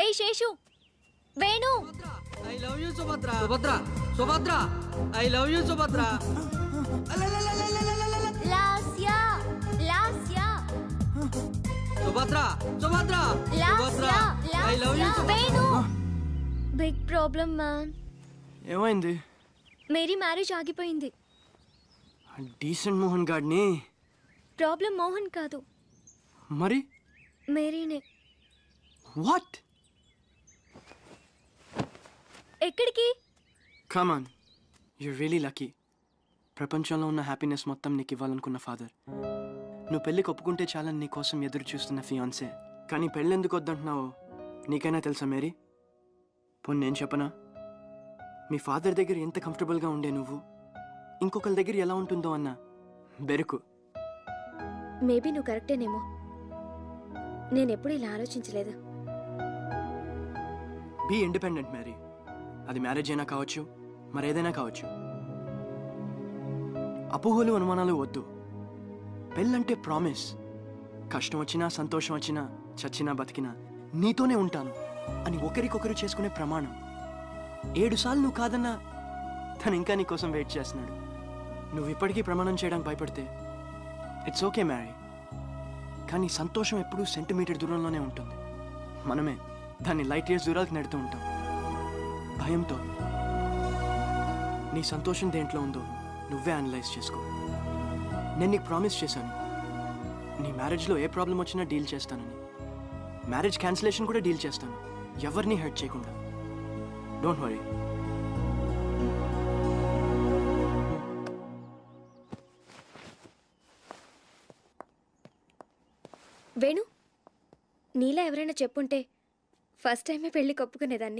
ఏ శేషు, Venu. I love you Subhadra. Subhadra Subhadra I love you Subhadra. Lasya Lasya Subhadra Subhadra Subhadra I love you. Venu. Big problem man. ఏమైంది? మేరీ మ్యారేజ్ ఆగిపోయింది. డీసెంట్ మోహన్ గాడిని. ప్రాబ్లం మోహన్ కాదు, మరి మేరీనే. వాట్? ఎక్కడికి? Come on, you really lucky. ప్రపంచంలో ఉన్న హ్యాపీనెస్ మొత్తం నీకు ఇవ్వాలనుకున్న ఫాదర్, నువ్వు పెళ్ళికి ఒప్పుకుంటే చాలని నీ కోసం ఎదురు చూస్తున్న ఫియాన్సే. కానీ పెళ్ళెందుకు వద్దంటున్నావో నీకైనా తెలుసా మేరీ? పోనీ నేను చెప్పనా? మీ ఫాదర్ దగ్గర ఎంత కంఫర్టబుల్గా ఉండే నువ్వు ఇంకొకరి దగ్గర ఎలా ఉంటుందో అన్న బెరుకు. మేబీ నువ్వు కరెక్టేనేమో. నేనెప్పుడు ఇలా ఆలోచించలేదు. Be independent Mary. అది మ్యారేజ్ అయినా కావచ్చు, మరేదైనా కావచ్చు. అపోహలు అనుమానాలు వద్దు. పెళ్ళంటే ప్రామిస్. కష్టం వచ్చినా సంతోషం వచ్చినా చచ్చినా బతికినా నీతోనే ఉంటాను అని ఒకరికొకరు చేసుకునే ప్రమాణం. ఏడు సార్లు నువ్వు కాదన్నా తను ఇంకా నీ కోసం వెయిట్ చేస్తున్నాడు. నువ్వు ఇప్పటికీ ప్రమాణం చేయడానికి భయపడితే ఇట్స్ ఓకే మ్యారీ. కానీ సంతోషం ఎప్పుడూ సెంటీమీటర్ దూరంలోనే ఉంటుంది. మనమే దాన్ని లైట్ ఇయర్స్ దూరాలకు నెడుతూ ఉంటాం భయంతో. నీ సంతోషం దేంట్లో ఉందో నువ్వే అనలైజ్ చేసుకో. నేను నీకు ప్రామిస్ చేశాను, నీ మ్యారేజ్లో ఏ ప్రాబ్లం వచ్చినా డీల్ చేస్తానని. మ్యారేజ్ క్యాన్సిలేషన్ కూడా డీల్ చేస్తాను, ఎవరిని హర్ట్ చేయకుండా. Don't worry. వేణు, నీలా ఎవరైనా చెప్పుంటే ఫస్ట్ టైమే పెళ్లి ఒప్పుకునేదాన్ని.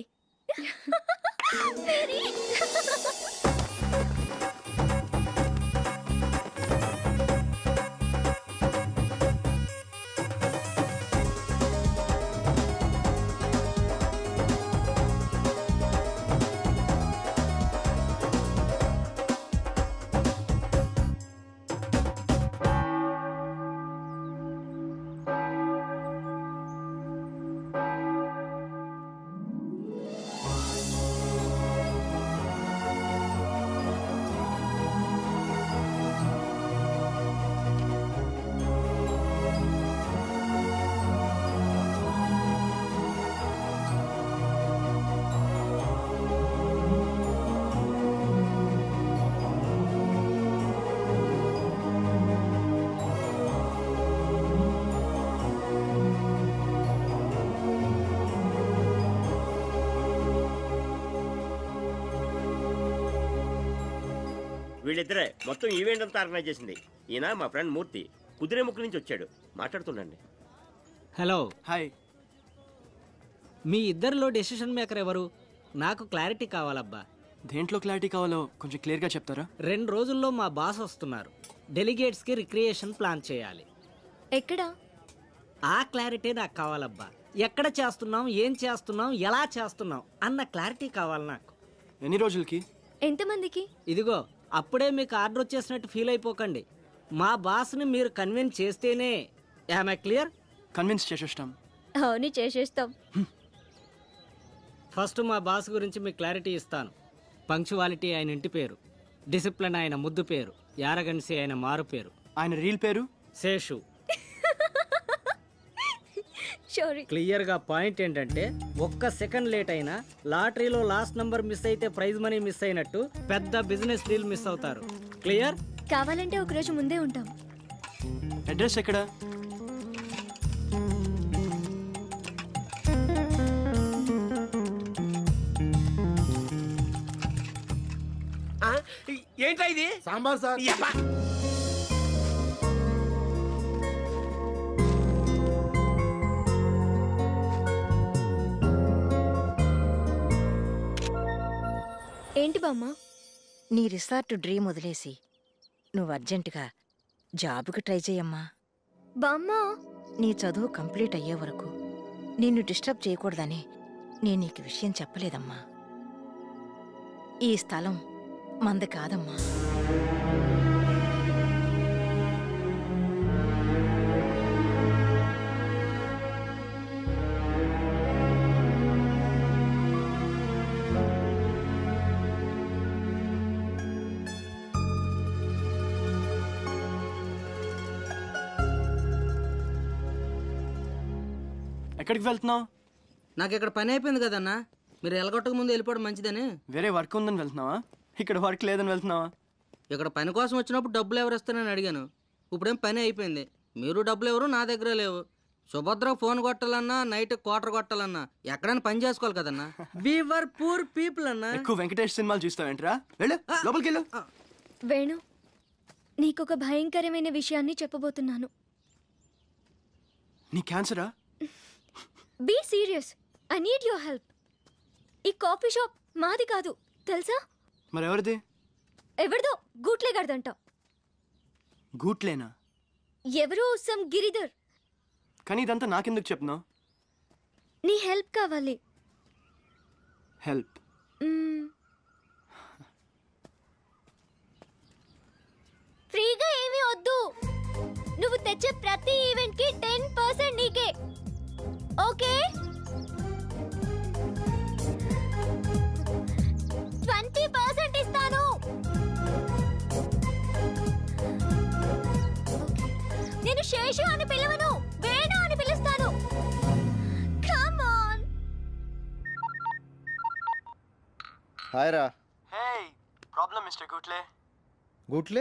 వీళ్ళిద్దరే మొత్తం ఈవెంట్ అంతా ఆర్గనైజ్ చేసింది. ఈయన మా ఫ్రెండ్ మూర్తి, కుదిరేముక్కు నుంచి వచ్చాడు. మాట్లాడుతుండండి. హలో. హాయ్. మీ ఇద్దరిలో డెసిషన్ మేకర్ ఎవరు? నాకు క్లారిటీ కావాలబ్బా. దేంట్లో క్లారిటీ కావాలో కొంచెం క్లియర్గా చెప్తారా? రెండు రోజుల్లో మా బాస్ వస్తున్నారు. డెలిగేట్స్కి రిక్రియేషన్ ప్లాన్ చేయాలి. ఎక్కడ? ఆ క్లారిటీ నాకు కావాలబ్బా. ఎక్కడ చేస్తున్నాం, ఏం చేస్తున్నాం, ఎలా చేస్తున్నాం అన్న క్లారిటీ కావాలి నాకు. ఎన్ని రోజులకి? ఎంతమందికి? ఇదిగో అప్పుడే మీకు ఆర్డర్ వచ్చేసినట్టు ఫీల్ అయిపోకండి. మా బాస్ని మీరు కన్విన్స్ చేస్తేనే. Am I clear? కన్విన్స్ చేసేస్తాం. అవును, చేసేస్తాం. ఫస్ట్ మా బాస్ గురించి మీకు క్లారిటీ ఇస్తాను. పంక్చువాలిటీ ఆయన ఇంటి పేరు, డిసిప్లిన్ ఆయన ముద్దు పేరు, యారగన్సీ ఆయన మారు పేరు. ఆయన రీల్ పేరు శేషు. సారీ. క్లియర్ గా పాయింట్ ఏంటంటే ఒక్క సెకండ్ లేట్ అయినా లాటరీలో లాస్ట్ నంబర్ మిస్ అయితే ప్రైజ్ మనీ మిస్ అయినట్టు పెద్ద బిజినెస్ డీల్ మిస్ అవుతారు. క్లియర్? కావాలంటే ఒక రోజు ముందే ఉంటాం. అడ్రస్ ఎక్కడ? ఏంటా ఇది? సాంబార్ సార్. ఏంటి బామ్మ? నీ రిసార్ట్ డ్రీమ్ వదిలేసి నువ్వు అర్జెంటుగా జాబుకి ట్రై చేయమ్మా. బామ్మ, నీ చదువు కంప్లీట్ అయ్యే వరకు నిన్ను డిస్టర్బ్ చేయకూడదని నేను నీకు విషయం చెప్పలేదమ్మా. ఈ స్థలం మంది కాదమ్మా. ఎక్కడికి వెళ్తున్నావు? నాకు ఇక్కడ పని అయిపోయింది కదన్నా, మీరు ఎలగొట్టక ముందు వెళ్ళిపోవడం మంచిదని. వేరే వర్క్ ఉందని వెళ్తున్నావా? ఇక్కడ వర్క్ లేదని వెళ్తున్నావా? ఇక్కడ పని కోసం వచ్చినప్పుడు డబ్బులు ఎవరు ఇస్తానని అడిగాను. ఇప్పుడేం పని అయిపోయింది, మీరు డబ్బులు ఎవరు నా దగ్గర లేవు. సుభద్ర ఫోన్ కొట్టాలన్నా నైట్ క్వార్టర్ కొట్టాలన్నా ఎక్కడైనా పని చేసుకోవాలి కదన్నా. వి వర్ పూర్ పీపుల్ అన్నా. ఎక్కువ వెంకటేష్ సినిమాలు చూస్తావేంట్రా? వెళ్ళు లోపలికి వెళ్ళు. వేణు, నీకొక భయంకరమైన విషయాన్ని చెప్పబోతున్నాను. నీ క్యాన్సరా? Be serious, I need your help. ఈ కాఫీ షాప్ మాది కాదు తెలుసా? మరి ఎవరిది? ఎవరిదో గూట్లే గడదంట. గూట్లేనా? ఎవరో సమ్ గిరిధర్. కానీ ఇదంతా నాకెందుకు చెప్తున్నావు? నీ హెల్ప్ కావాలి. హెల్ప్? ఫ్రీగా ఏమీ వద్దు, నువ్వు తెచ్చే ప్రతి ఈవెంట్ కి టెన్ పర్సెంట్ నీకే. ఓకే? ట్వంటీ పర్సెంట్ ఇస్తాను. నేను శేషు అని పిలవను, వేణు అని పిలుస్తాను. Come on. హాయ్ రా. హే, ప్రాబ్లం మిస్టర్ గూట్లే. గూట్లే?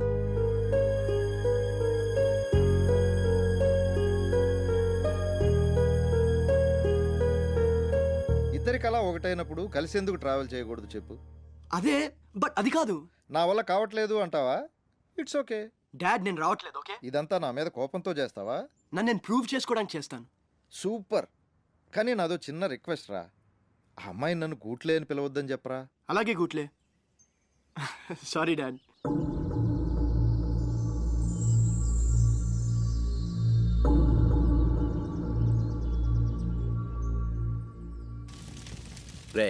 ఇద్దరికి అలా ఒకటైనప్పుడు కలిసి ఎందుకు ట్రావెల్ చేయకూడదు చెప్పు? అదే, బట్ అది కాదు. నా వల్ల కావట్లేదు అంటావా? It's okay. డాడ్, నేను రావట్లేదు. ఓకే? ఇదంతా నా మీద కోపంతో చేస్తావా? నన్ను నేను ప్రూవ్ చేసుకోవడానికి చేస్తాను. సూపర్. కానీ నాదో చిన్న రిక్వెస్ట్ రా, ఆ అమ్మాయి నన్ను గూట్లే అని పిలవద్దని చెప్పరా. అలాగే గూట్లే. Sorry dad. రే,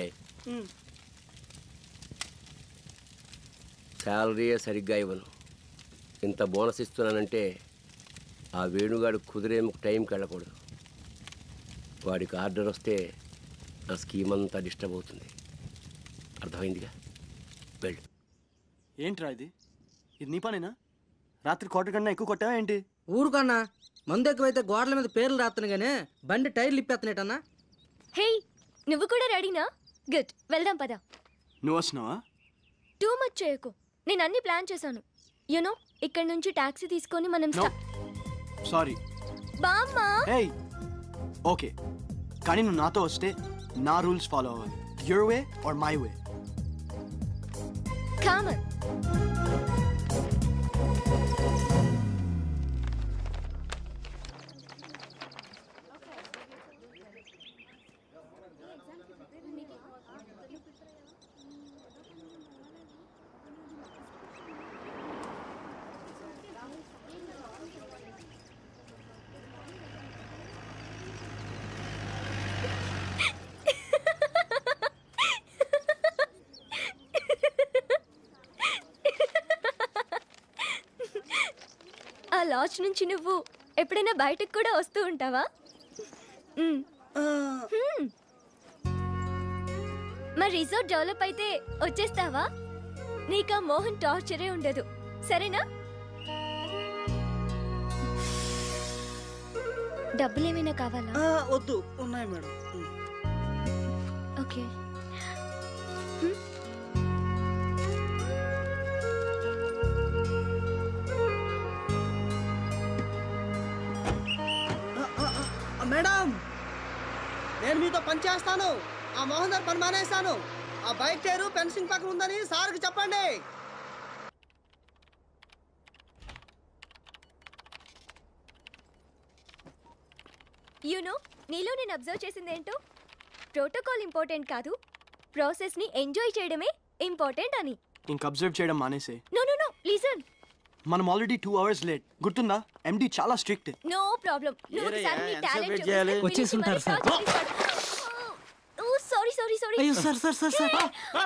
శాలరీయే సరిగ్గా ఇవ్వను, ఇంత బోనస్ ఇస్తున్నానంటే ఆ వేణుగాడు కుదిరేము టైంకి వెళ్ళకూడదు. వాడికి ఆర్డర్ వస్తే నా స్కీమ్ అంతా డిస్టర్బ్ అవుతుంది. అర్థమైందిగా? వెళ్ళు. ఏంట్రా ఇది? ఇది నీ పనేనా? రాత్రి కోట కన్నా ఎక్కువ కొట్టావా ఏంటి? ఊరుకన్నా, మందు ఎక్కువైతే గోడల మీద పేర్లు రాస్తాను గానే బండి టైర్లు ఇప్పేస్తున్నాటన్నా. హే, నువ్వు కూడా రెడీనా? గుడ్, వెళ్దాం పద. నువ్వు వస్తున్నావా? టూ మచ్ చేయకు, నేను అన్ని ప్లాన్ చేశాను. యునో, ఇక్కడ నుంచి టాక్సీ తీసుకొని మనం సారీ బామ్మా. ఏయ్, ఓకే, కానీ నువ్వు నాతో వస్తే నా రూల్స్ ఫాలో అవ్వాలి. Your way or my way? Come on. ఆ లాడ్జ్ నుంచి నువ్వు ఎప్పుడైనా బయటకు కూడా వస్తూ ఉంటావా? మ్మ్. హ్మ్. మరి రిసార్ట్ డెవలప్ అయితే వచ్చేస్తావా? నీకా మోహన్ టార్చరే ఉండదు, సరేనా? డబ్బులు ఏమైనా కావాలా? వద్దు, ఉన్నాయి మేడం. ఓకే. మేడం, నేను మీతో పని చేస్తాను. ఆ మోహన్ గారు పని మానేస్తాను. ఆ బైక్ టైరు పెన్సింగ్ పక్కన ఉందని సార్కి చెప్పండి. యూనో, నీలో నేను అబ్జర్వ్ చేసింది ఏంటో, ప్రోటోకాల్ ఇంపార్టెంట్ కాదు, ప్రాసెస్ని ఎంజాయ్ చేయడమే ఇంపార్టెంట్ అని. ఇంక అబ్జర్వ్ చేయడం మానేసే. No no no, listen. మనం ఆల్రెడీ టూ అవర్స్ లేట్, గుర్తుందా? ఎండి చాలా స్ట్రిక్ట్. No problem. నువ్వు ఒకసారి నీ టాలెంట్ వచ్చేసుంటారు sir. Oh sorry sorry sorry. అయ్యో సార్ సార్ సార్ సార్.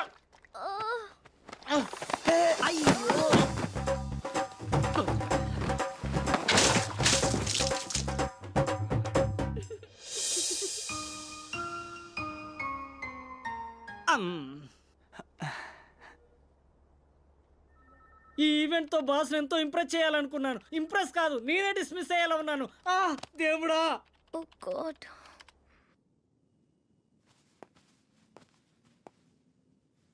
అయ్యో, ఈ ఈవెంట్ తో బాస్ ఎంతో ఇంప్రెస్ చేయాలనుకున్నాను. ఇంప్రెస్ కాదు, నేనే డిస్మిస్ అయ్యేలా ఉన్నాను. ఆ దేవుడా. Oh God.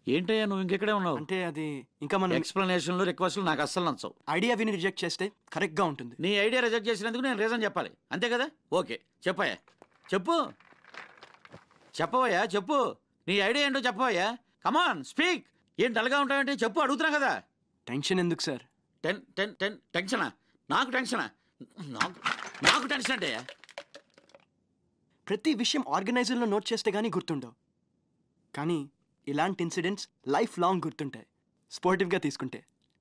ఏంటయ్యా నువ్వు ఇంకెక్కడే ఉన్నావు? అంటే అది ఇంకా మనం ఎక్స్ప్లెనేషన్లు రిక్వెస్ట్లు నాకు అస్సలు నచ్చవు. ఐడియా విని రిజెక్ట్ చేస్తే కరెక్ట్గా ఉంటుంది. నీ ఐడియా రిజెక్ట్ చేసినందుకు నేను రీజన్ చెప్పాలి అంతే కదా? ఓకే చెప్పయ్యా, చెప్పు చెప్పవయ్యా చెప్పు నీ ఐడియా ఏంటో చెప్పవయ్యా. Come on speak. ఏం డల్గా ఉంటావంటే చెప్పు, అడుగుతున్నా కదా. టెన్షన్ ఎందుకు సార్? టెన్ టెన్ టెన్ టెన్షనా? నాకు టెన్షనా? నాకు నాకు టెన్షన్ అంటే ప్రతి విషయం ఆర్గనైజర్లో నోట్ చేస్తే కానీ గుర్తుండవు, కానీ ఇలాంటి ఇన్సిడెంట్స్ లైఫ్ లాంగ్ గుర్తుంటాయి స్పోర్టివ్గా తీసుకుంటే.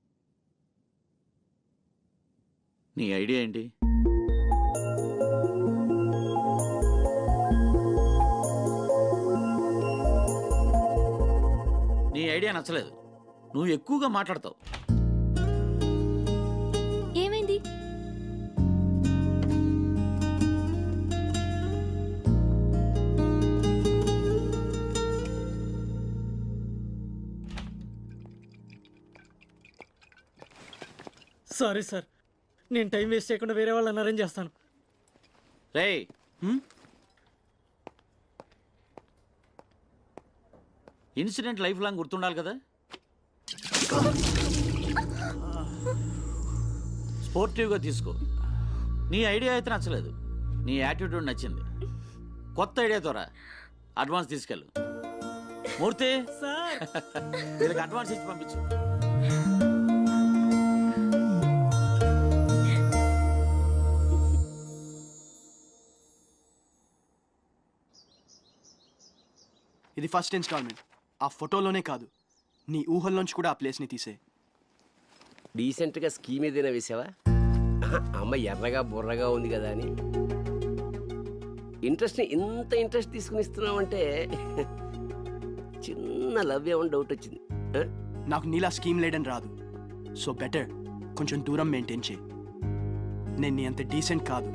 నీ ఐడియా ఏంటి? నీ ఐడియా నచ్చలేదు. నువ్వు ఎక్కువగా మాట్లాడతావు. ఏమైంది? సారీ సార్, నేను టైం వేస్ట్ చేయకుండా వేరే వాళ్ళని అరేంజ్ చేస్తాను. రేయ్ ఇన్సిడెంట్ లైఫ్ లాంగ్ గుర్తుండాలి కదా. స్పోర్టివ్గా తీసుకో. నీ ఐడియా అయితే నచ్చలేదు, నీ యాటిట్యూడ్ నచ్చింది. కొత్త ఐడియా ద్వారా అడ్వాన్స్ తీసుకెళ్ళు. మూర్తి వీళ్ళకి అడ్వాన్స్ ఇచ్చి పంపించు. ఇది ఫస్ట్ ఇన్స్టాల్మెంట్. ఆ ఫోటోలోనే కాదు, నీ ఊహల్లోంచి కూడా ఆ ప్లేస్ని తీసే. డీసెంట్గా స్కీమ్ ఏదైనా వేసావా? అమ్మ ఎర్రగా బుర్రగా ఉంది కదా అని ఇంట్రెస్ట్ని ఇంత ఇంట్రెస్ట్ తీసుకుని ఇస్తున్నావంటే చిన్న లవ్ ఏమని డౌట్ వచ్చింది. నాకు నీలా స్కీమ్ లేడని రాదు, సో బెటర్ కొంచెం దూరం మెయింటైన్ చేయి. నేను నీ అంత డీసెంట్ కాదు.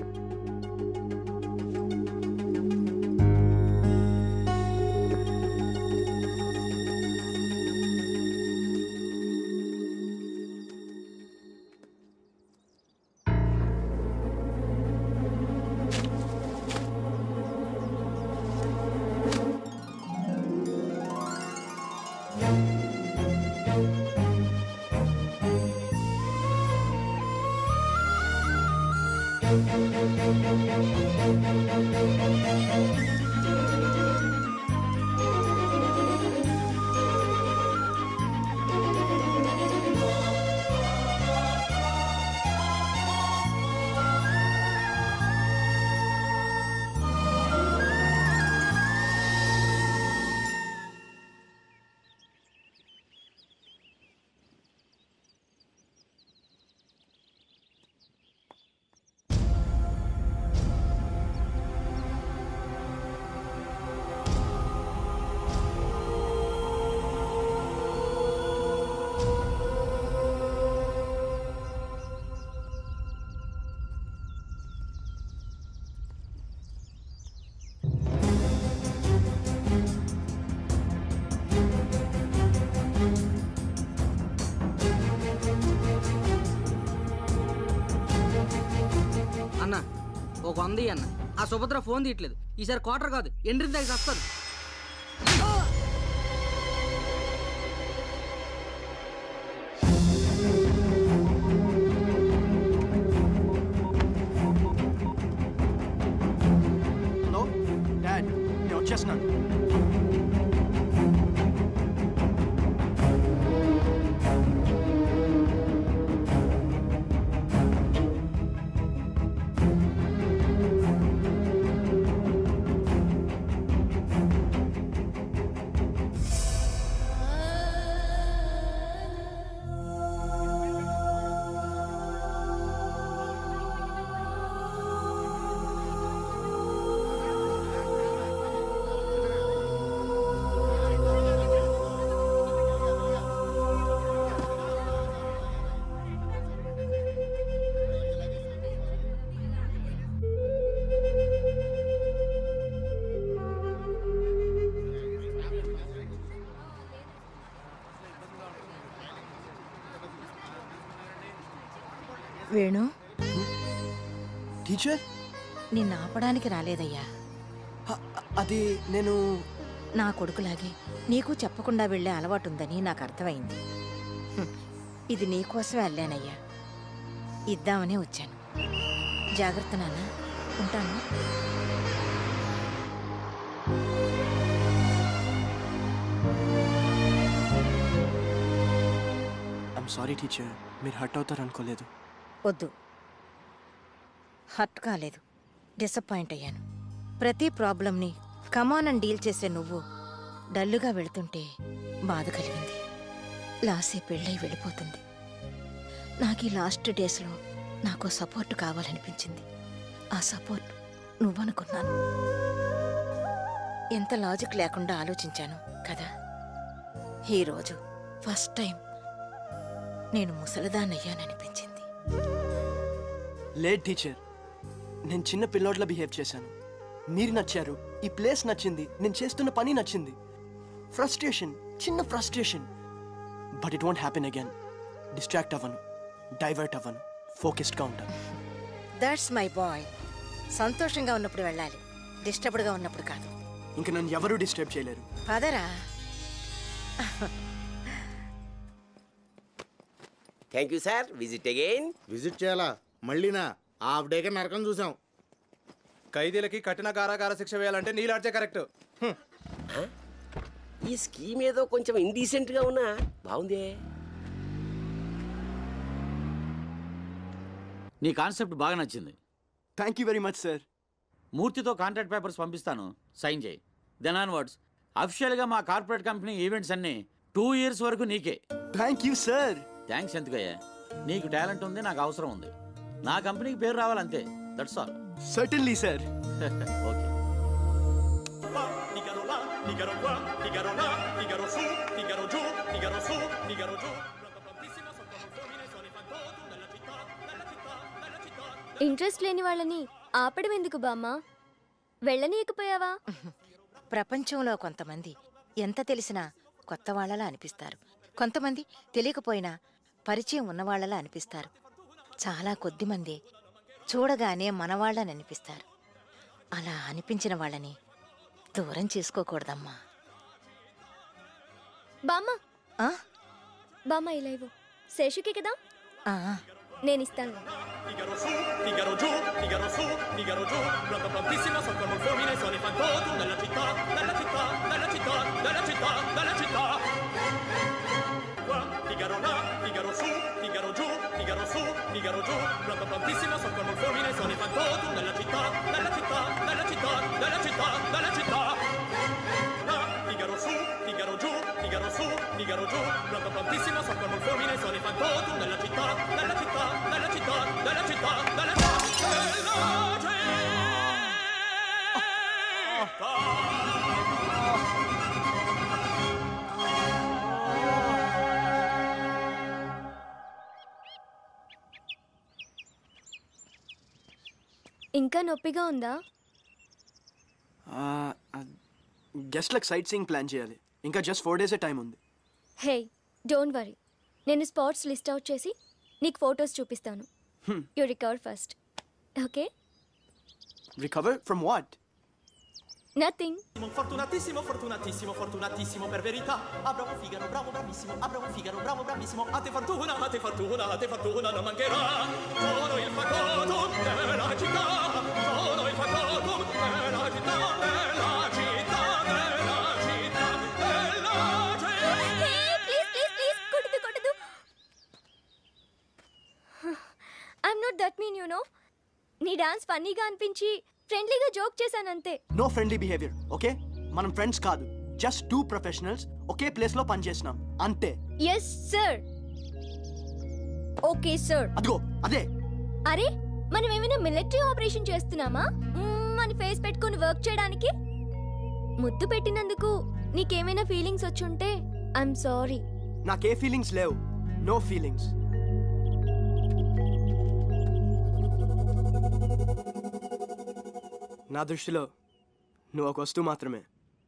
అన్న ఒక వంద అన్న. ఆ సుభద్ర ఫోన్ తీయట్లేదు. ఈసారి క్వార్టర్ కాదు ఎండ్రిన్ దగ్గర వస్తారు. హలో డాడ్, నేను వచ్చేస్తున్నాను. వేణు, టీచర్ నిన్ను ఆపడానికి రాలేదయ్యా. అది నేను నా కొడుకులాగే నీకు చెప్పకుండా వెళ్ళే అలవాటుందని నాకు అర్థమైంది. హ్మ్. ఇది నీకోసమే అల్లానయ్యా. ఇద్దామనే వచ్చాను. జాగ్రత్త నాన్న, ఉంటాను. ఐమ్ సారీ టీచర్, మీరు హర్ట్ అవుతారు అనుకోలేదు. వద్దు, హర్ట్ కాలేదు, డిసప్పాయింట్ అయ్యాను. ప్రతి ప్రాబ్లంని కమాన్ అని డీల్ చేసే నువ్వు డల్లుగా వెళుతుంటే బాధ కలిగింది. లాసే పెళ్ళై వెళ్ళిపోతుంది. నాకు ఈ లాస్ట్ డేస్లో నాకు సపోర్ట్ కావాలనిపించింది. ఆ సపోర్ట్ నువ్వనుకున్నాను. ఎంత లాజిక్ లేకుండా ఆలోచించాను కదా. ఈరోజు ఫస్ట్ టైం నేను ముసలిదాన్నయ్యాననిపించింది. లేదు టీచర్, నేను చిన్న పిల్లోడ్లా బిహేవ్ చేశాను. మీరు నచ్చారు, ఈ ప్లేస్ నచ్చింది, నేను చేస్తున్న పని నచ్చింది. ఫ్రస్ట్రేషన్, చిన్న frustration, but it won't happen again. Distract అవ్వను, డైవర్ట్ అవ్వను, ఫోకస్డ్గా ఉంటాను. That's my boy. సంతోషంగా ఉన్నప్పుడు వెళ్ళాలి, డిస్టర్బ్డ్గా ఉన్నప్పుడు కాదు. ఇంకా నన్ను ఎవరూ డిస్టర్బ్ చేయలేరు. పదరా. Thank you sir. Visit again. Visit చేయాలా? మళ్ళీనా? హాఫ్ డేగా నరకం చూసాం. ఖైదీలకి కఠిన కారాగార శిక్ష వేయాలంటే నీలాడ్చే కరెక్ట్. ఈ స్కీమ్ ఏదో కొంచెం ఇండీసెంట్ గా ఉన్నా బాగుందే. నీ కాన్సెప్ట్ బాగా నచ్చింది. Thank you very much sir. మూర్తితో కాంట్రాక్ట్ పేపర్స్ పంపిస్తాను, సైన్ చేయి. దెన్ ఆన్వర్డ్స్ అఫిషియల్గా మా కార్పొరేట్ కంపెనీ ఈవెంట్స్ అన్ని టూ ఇయర్స్ వరకు నీకే. Thank you sir. థ్యాంక్స్ ఎందుకయ్యా, నీకు టాలెంట్ ఉంది, నాకు అవసరం ఉంది. నా కంపెనీకి పేరు రావాలంతే, that's all. Certainly sir. Okay. Interest లేని వాళ్ళని ఆపడం ఎందుకు బామ్మ? వెళ్ళనీయకపోయావా? ప్రపంచంలో కొంతమంది ఎంత తెలిసినా కొత్త వాళ్ళలా అనిపిస్తారు. కొంతమంది తెలియకపోయినా పరిచయం ఉన్నవాళ్లలా అనిపిస్తారు. చాలా కొద్ది మంది చూడగానే మనవాళ్ళని అనిపిస్తారు. అలా అనిపించిన వాళ్ళని దూరం చేసుకోకూడదమ్మా. బామ్మ బామ్మ ఇలా ఇవ్వు. శేషుకి కదా, నేను ఇస్తాను. ఇంకా నొప్పిగా ఉందా? గెస్ట్లకు సైట్ సీయింగ్ ప్లాన్ చేయాలి. ఇంకా జస్ట్ ఫోర్ డేసే టైం ఉంది. హే డోంట్ వరీ, నేను స్పాట్స్ లిస్ట్ అవుట్ చేసి నీకు ఫొటోస్ చూపిస్తాను. You recover first, okay? Recover from what? Nothing. Fortunatissimo, fortunatissimo, fortunatissimo per verità. Ah, bravo Figaro, bravo bravissimo. Ah, bravo Figaro, bravo bravissimo. A te fortuna, a te fortuna, a te fortuna non mancherà. Sono il factotum della città. Sono il factotum della città, della città, della città, della città. Hey, please, please, please, కొట్టదు కొట్టదు. I'm not that mean, you know. నీ dance ఫన్నీగా అనిపించి ఫ్రెండ్లీగా joke చేశానంతే. No friendly behaviour, okay? మనం friends కాదు, just two professionals ఒకే ప్లేస్ లో పని చేస్తున్నాం అంతే. Yes sir. Okay sir. అదిగో అదే. అరే మనం ఏమైనా మిలిటరీ ఆపరేషన్ చేస్తున్నామా మన ఫేస్ పెట్టుకొని వర్క్ చేయడానికి? ముద్దు పెట్టినందుకు నీకేమైనా ఫీలింగ్స్ వచ్చుంటే ఐఎమ్ సారీ. నాకే ఫీలింగ్స్ లేవు, నో ఫీలింగ్స్. నా దృష్టిలో నువ్వు ఒక వస్తువు మాత్రమే.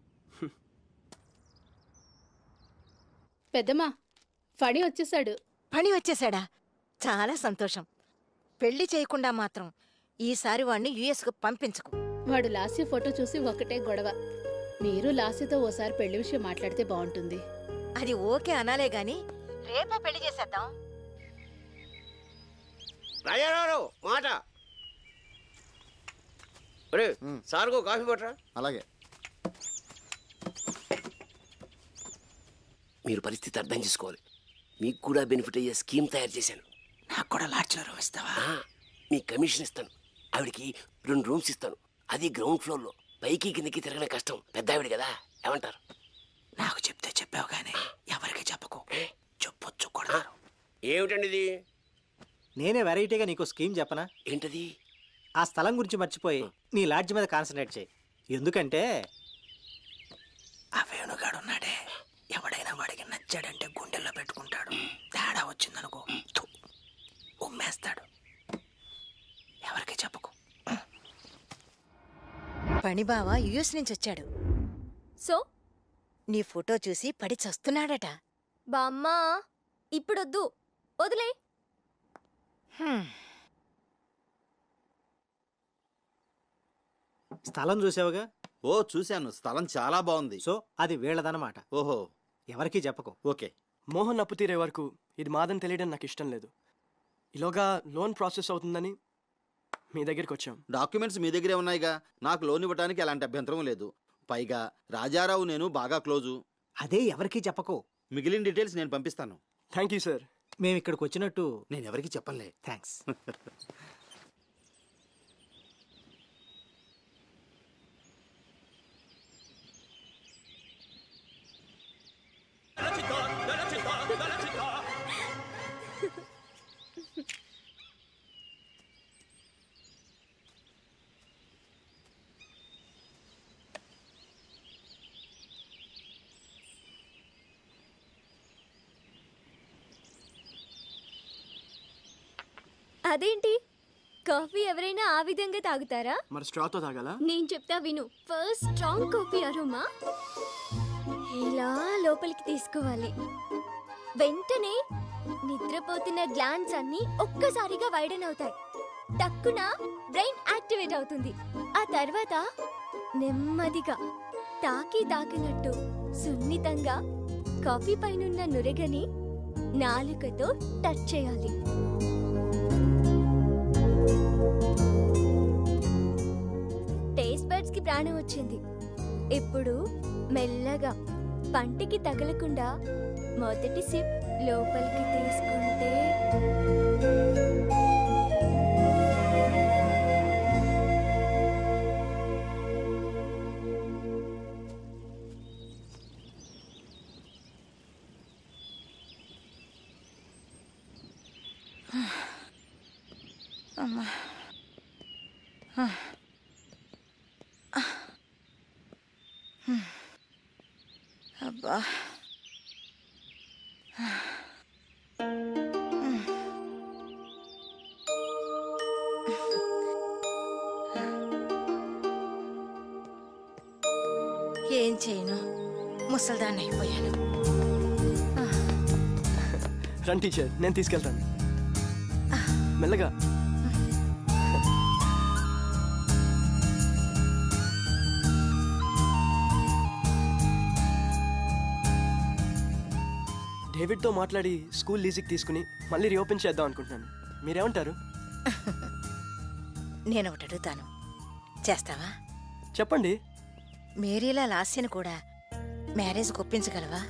పెద్దమ్మా, ఫణి వచ్చేసాడు. ఫణి వచ్చేసాడా? చాలా సంతోషం. పెళ్లి చేయకుండా మాత్రం ఈసారి వాడిని యుఎస్కు పంపించకు. వాడు లాస్య ఫోటో చూసి ఒకటే గొడవ. మీరు లాస్యతో ఓసారి పెళ్లి విషయం మాట్లాడితే బాగుంటుంది. అది ఓకే అనాలే గాని రేపే పెళ్లి చేసేద్దాం. రాజారావు మాట సార్గో కాఫీ పట్టరా. అలాగే. మీరు పరిస్థితి అర్థం చేసుకోవాలి. మీకు కూడా బెనిఫిట్ అయ్యే స్కీమ్ తయారు చేశాను. నాకు కూడా లాడ్జ్లో రూమ్ ఇస్తావా? మీకు కమిషన్ ఇస్తాను. ఆవిడకి రెండు రూమ్స్ ఇస్తాను. అది గ్రౌండ్ ఫ్లోర్లో. పైకి కిందకి తిరగడం కష్టం. పెద్ద ఆవిడ కదా, ఏమంటారు? నాకు చెప్తే చెప్పావు కానీ ఎవరికి చెప్పకు. చెప్పొచ్చు కూడా. ఏమిటండి ఇది? నేనే వెరైటీగా నీకు స్కీమ్ చెప్పనా? ఏంటది? ఆ స్థలం గురించి మర్చిపోయి నీ లాడ్జ్ మీద కాన్సన్ట్రేట్ చేయి. ఎందుకంటే ఆ వేణుగాడు ఉన్నాడే, ఎవడైనా వాడికి నచ్చాడంటే గుండెల్లో పెట్టుకుంటాడు. తేడా వచ్చిందనుకో ఉమ్మేస్తాడు. ఎవరికి చెప్పకు. పణిబావ యుఎస్ నుంచి వచ్చాడు. సో నీ ఫోటో చూసి పడి చస్తున్నాడట. బామ్మా ఇప్పుడొద్దు, వదిలే. స్థలం చూసావుగా? ఓ చూశాను. స్థలం చాలా బాగుంది. సో అది వీళ్ళదన్నమాట. ఓహో. ఎవరికి చెప్పకు. ఓకే. మోహన్ అప్పు తీరే వరకు ఇది మాదని తెలియడం నాకు ఇష్టం లేదు. ఈలోగా లోన్ ప్రాసెస్ అవుతుందని మీ దగ్గరికి వచ్చాం. డాక్యుమెంట్స్ మీ దగ్గరే ఉన్నాయిగా. నాకు లోన్ ఇవ్వడానికి ఎలాంటి అభ్యంతరం లేదు. పైగా రాజారావు నేను బాగా క్లోజు. అదే ఎవరికి చెప్పకు. మిగిలిన డీటెయిల్స్ నేను పంపిస్తాను. Thank you sir. మేము ఇక్కడికి వచ్చినట్టు నేను ఎవరికి చెప్పలే. థ్యాంక్స్. అదేంటి, కాఫీ ఎవరైనా ఆ విధంగా తాగుతారా? మరి స్ట్రాతో తాగాలా? నేను చెప్తా విను. ఫస్ట్ స్ట్రాంగ్ కాఫీ అరోమా ఇలా లోపలికి తీసుకోవాలి. వెంటనే నిద్రపోతున్న గ్లాండ్స్ అన్ని ఒక్కసారిగా వైడన్ అవుతాయి. టక్కున బ్రెయిన్ యాక్టివేట్ అవుతుంది. ఆ తర్వాత నెమ్మదిగా తాకి తాకినట్టు సున్నితంగా కాఫీ పైనున్న నురగని నాలుకతో టచ్ చేయాలి. టేస్ట్ బడ్స్ కి ప్రాణం వచ్చింది. ఇప్పుడు మెల్లగా పంటికి తగలకుండా మొదటి సిప్ లోపలికి తీసుకుంటే అమ్మా. అబ్బా. ఏం చేయను, ముసల్దాన్ని అయిపోయాను. రండి టీచర్, నేను తీసుకెళ్తాను. మెల్లగా. డేవిడ్తో మాట్లాడి స్కూల్ లీజుకి తీసుకుని మళ్ళీ రీఓపెన్ చేద్దాం అనుకుంటున్నాను. మీరేమంటారు? నేను ఒకటి అడుగుతాను, చేస్తావా? చెప్పండి. మేరీలా లాస్యను కూడా మ్యారేజ్ ఒప్పించగలవా?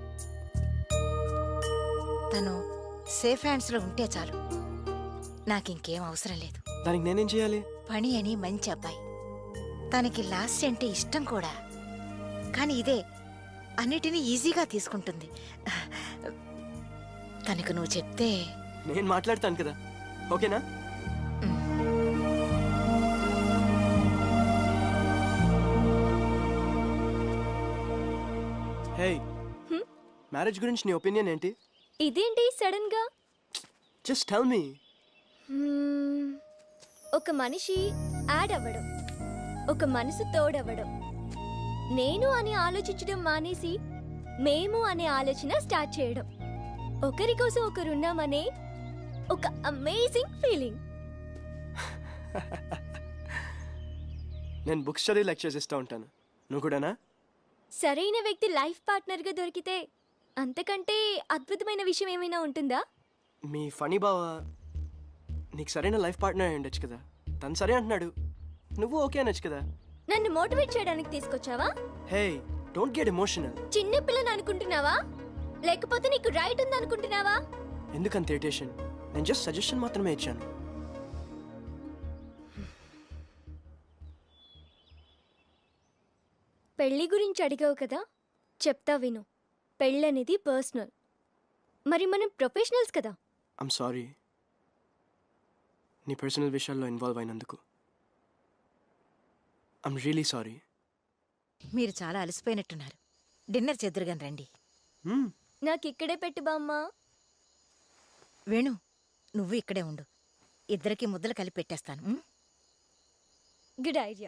తను సేఫ్ హ్యాండ్స్లో ఉంటే చాలు, నాకింకేం అవసరం లేదు. దానికి నేనేం చేయాలి? పని అని మంచి అబ్బాయి, తనకి లాస్య అంటే ఇష్టం కూడా. కానీ ఇదే అన్నిటినీ ఈజీగా తీసుకుంటుంది. తనకు నువ్వు చెప్తే నేను మాట్లాడతాను కదా, ఓకేనా? హే, మ్యారేజ్ గురించి నీ ఒపీనియన్ ఏంటి? ఇదేంటి సడన్ గా? Just tell me. ఒక మనిషి యాడ్ అవ్వడం, ఒక మనసు తోడవ్వడం, నేను అని ఆలోచించడం మానేసి మేము అనే ఆలోచన స్టార్ట్ చేయడం, ఒకరి కోసం ఒకరున్నామనే ఒక అమేజింగ్ ఫీలింగ్. నేను బుక్స్ చదివి లెక్చర్స్ ఇస్తూ ఉంటాను, నువ్వు కూడానా? సరైన వ్యక్తి లైఫ్ పార్ట్నర్గా దొరికితే అంతకంటే అద్భుతమైన విషయం ఏమైనా ఉంటుందా? మీ ఫనీ బావా నీకు సరైన లైఫ్ పార్ట్నర్ అయి ఉండొచ్చు కదా. తను సరే అంటున్నాడు, నువ్వు ఓకే అనొచ్చు కదా. నన్ను మోటివేట్ చేయడానికి తీసుకొచ్చావా? Hey don't get emotional. చిన్న పిల్లని అనుకుంటున్నావా లేకపోతే నీకు రైట్ ఉంది అనుకుంటున్నావా? ఎందుకంత ఇరిటేషన్? నేను జస్ట్ సజెషన్ మాత్రమే ఇచ్చాను. పెళ్లి గురించి అడిగావు కదా, చెప్తా విను. పెళ్ళనేది పర్సనల్, మరి మనం ప్రొఫెషనల్స్ కదా. ఐమ్ సారీ నీ పర్సనల్ విషయాల్లో ఇన్వాల్వ్ అయినందుకు. I'm really sorry. మీరు చాలా అలసిపోయినట్టున్నారు. డిన్నర్ చేద్దురుగాని రండి. నాకు ఇక్కడే పెట్టు బామ్మా. వేణు నువ్వు ఇక్కడే ఉండు, ఇద్దరికి ముద్దలు కలిపి పెట్టేస్తాను. Good idea.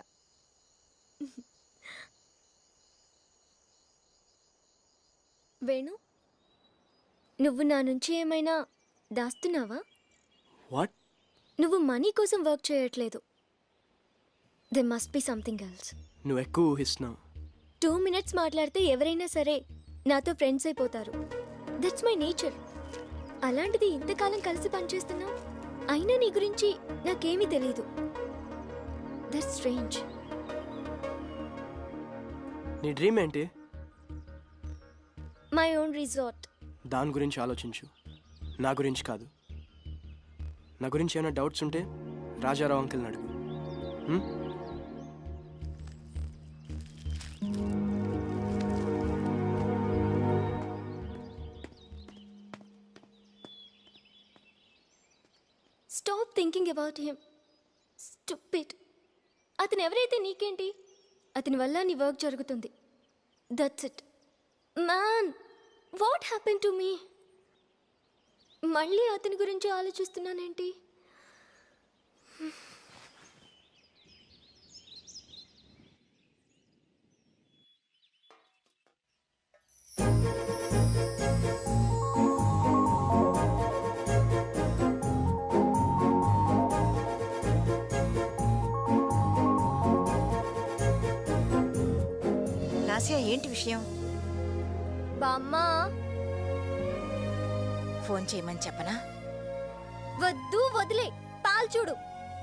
వేణు, నువ్వు నా నుంచి ఏమైనా దాస్తున్నావా? వాట్? నువ్వు మనీ కోసం వర్క్ చేయట్లేదు. They must be something else. నువ్వు ఎక్కువ ఊహిస్తున్నావు. టూ మినిట్స్ మాట్లాడితే ఎవరైనా సరే నాతో ఫ్రెండ్స్ అయిపోతారు. That's my nature. అలాంటిది ఇంతకాలం కలిసి పనిచేస్తున్నావు, అయినా నీ గురించి నాకేమీ తెలియదు. That's strange. నీ డ్రీమ్ ఏంటి? My own resort. దాని గురించి ఆలోచించు, నా గురించి కాదు. నా గురించి ఏమైనా డౌట్స్ ఉంటే రాజారావు అంకుల్ని అడుగు. Stop thinking about him. Stupid. అతను ఎవరైతే నీకేంటి? అతని వల్ల నీ వర్క్ జరుగుతుంది. That's it. Man, what happen to me? మళ్ళీ అతని గురించి ఆలోచిస్తున్నానేంటి? లాస్యా ఏంటి విషయం? బామ్మా ఫోన్ చేయమని చెప్పనా? వద్దు, వదిలే. పాలు చూడు.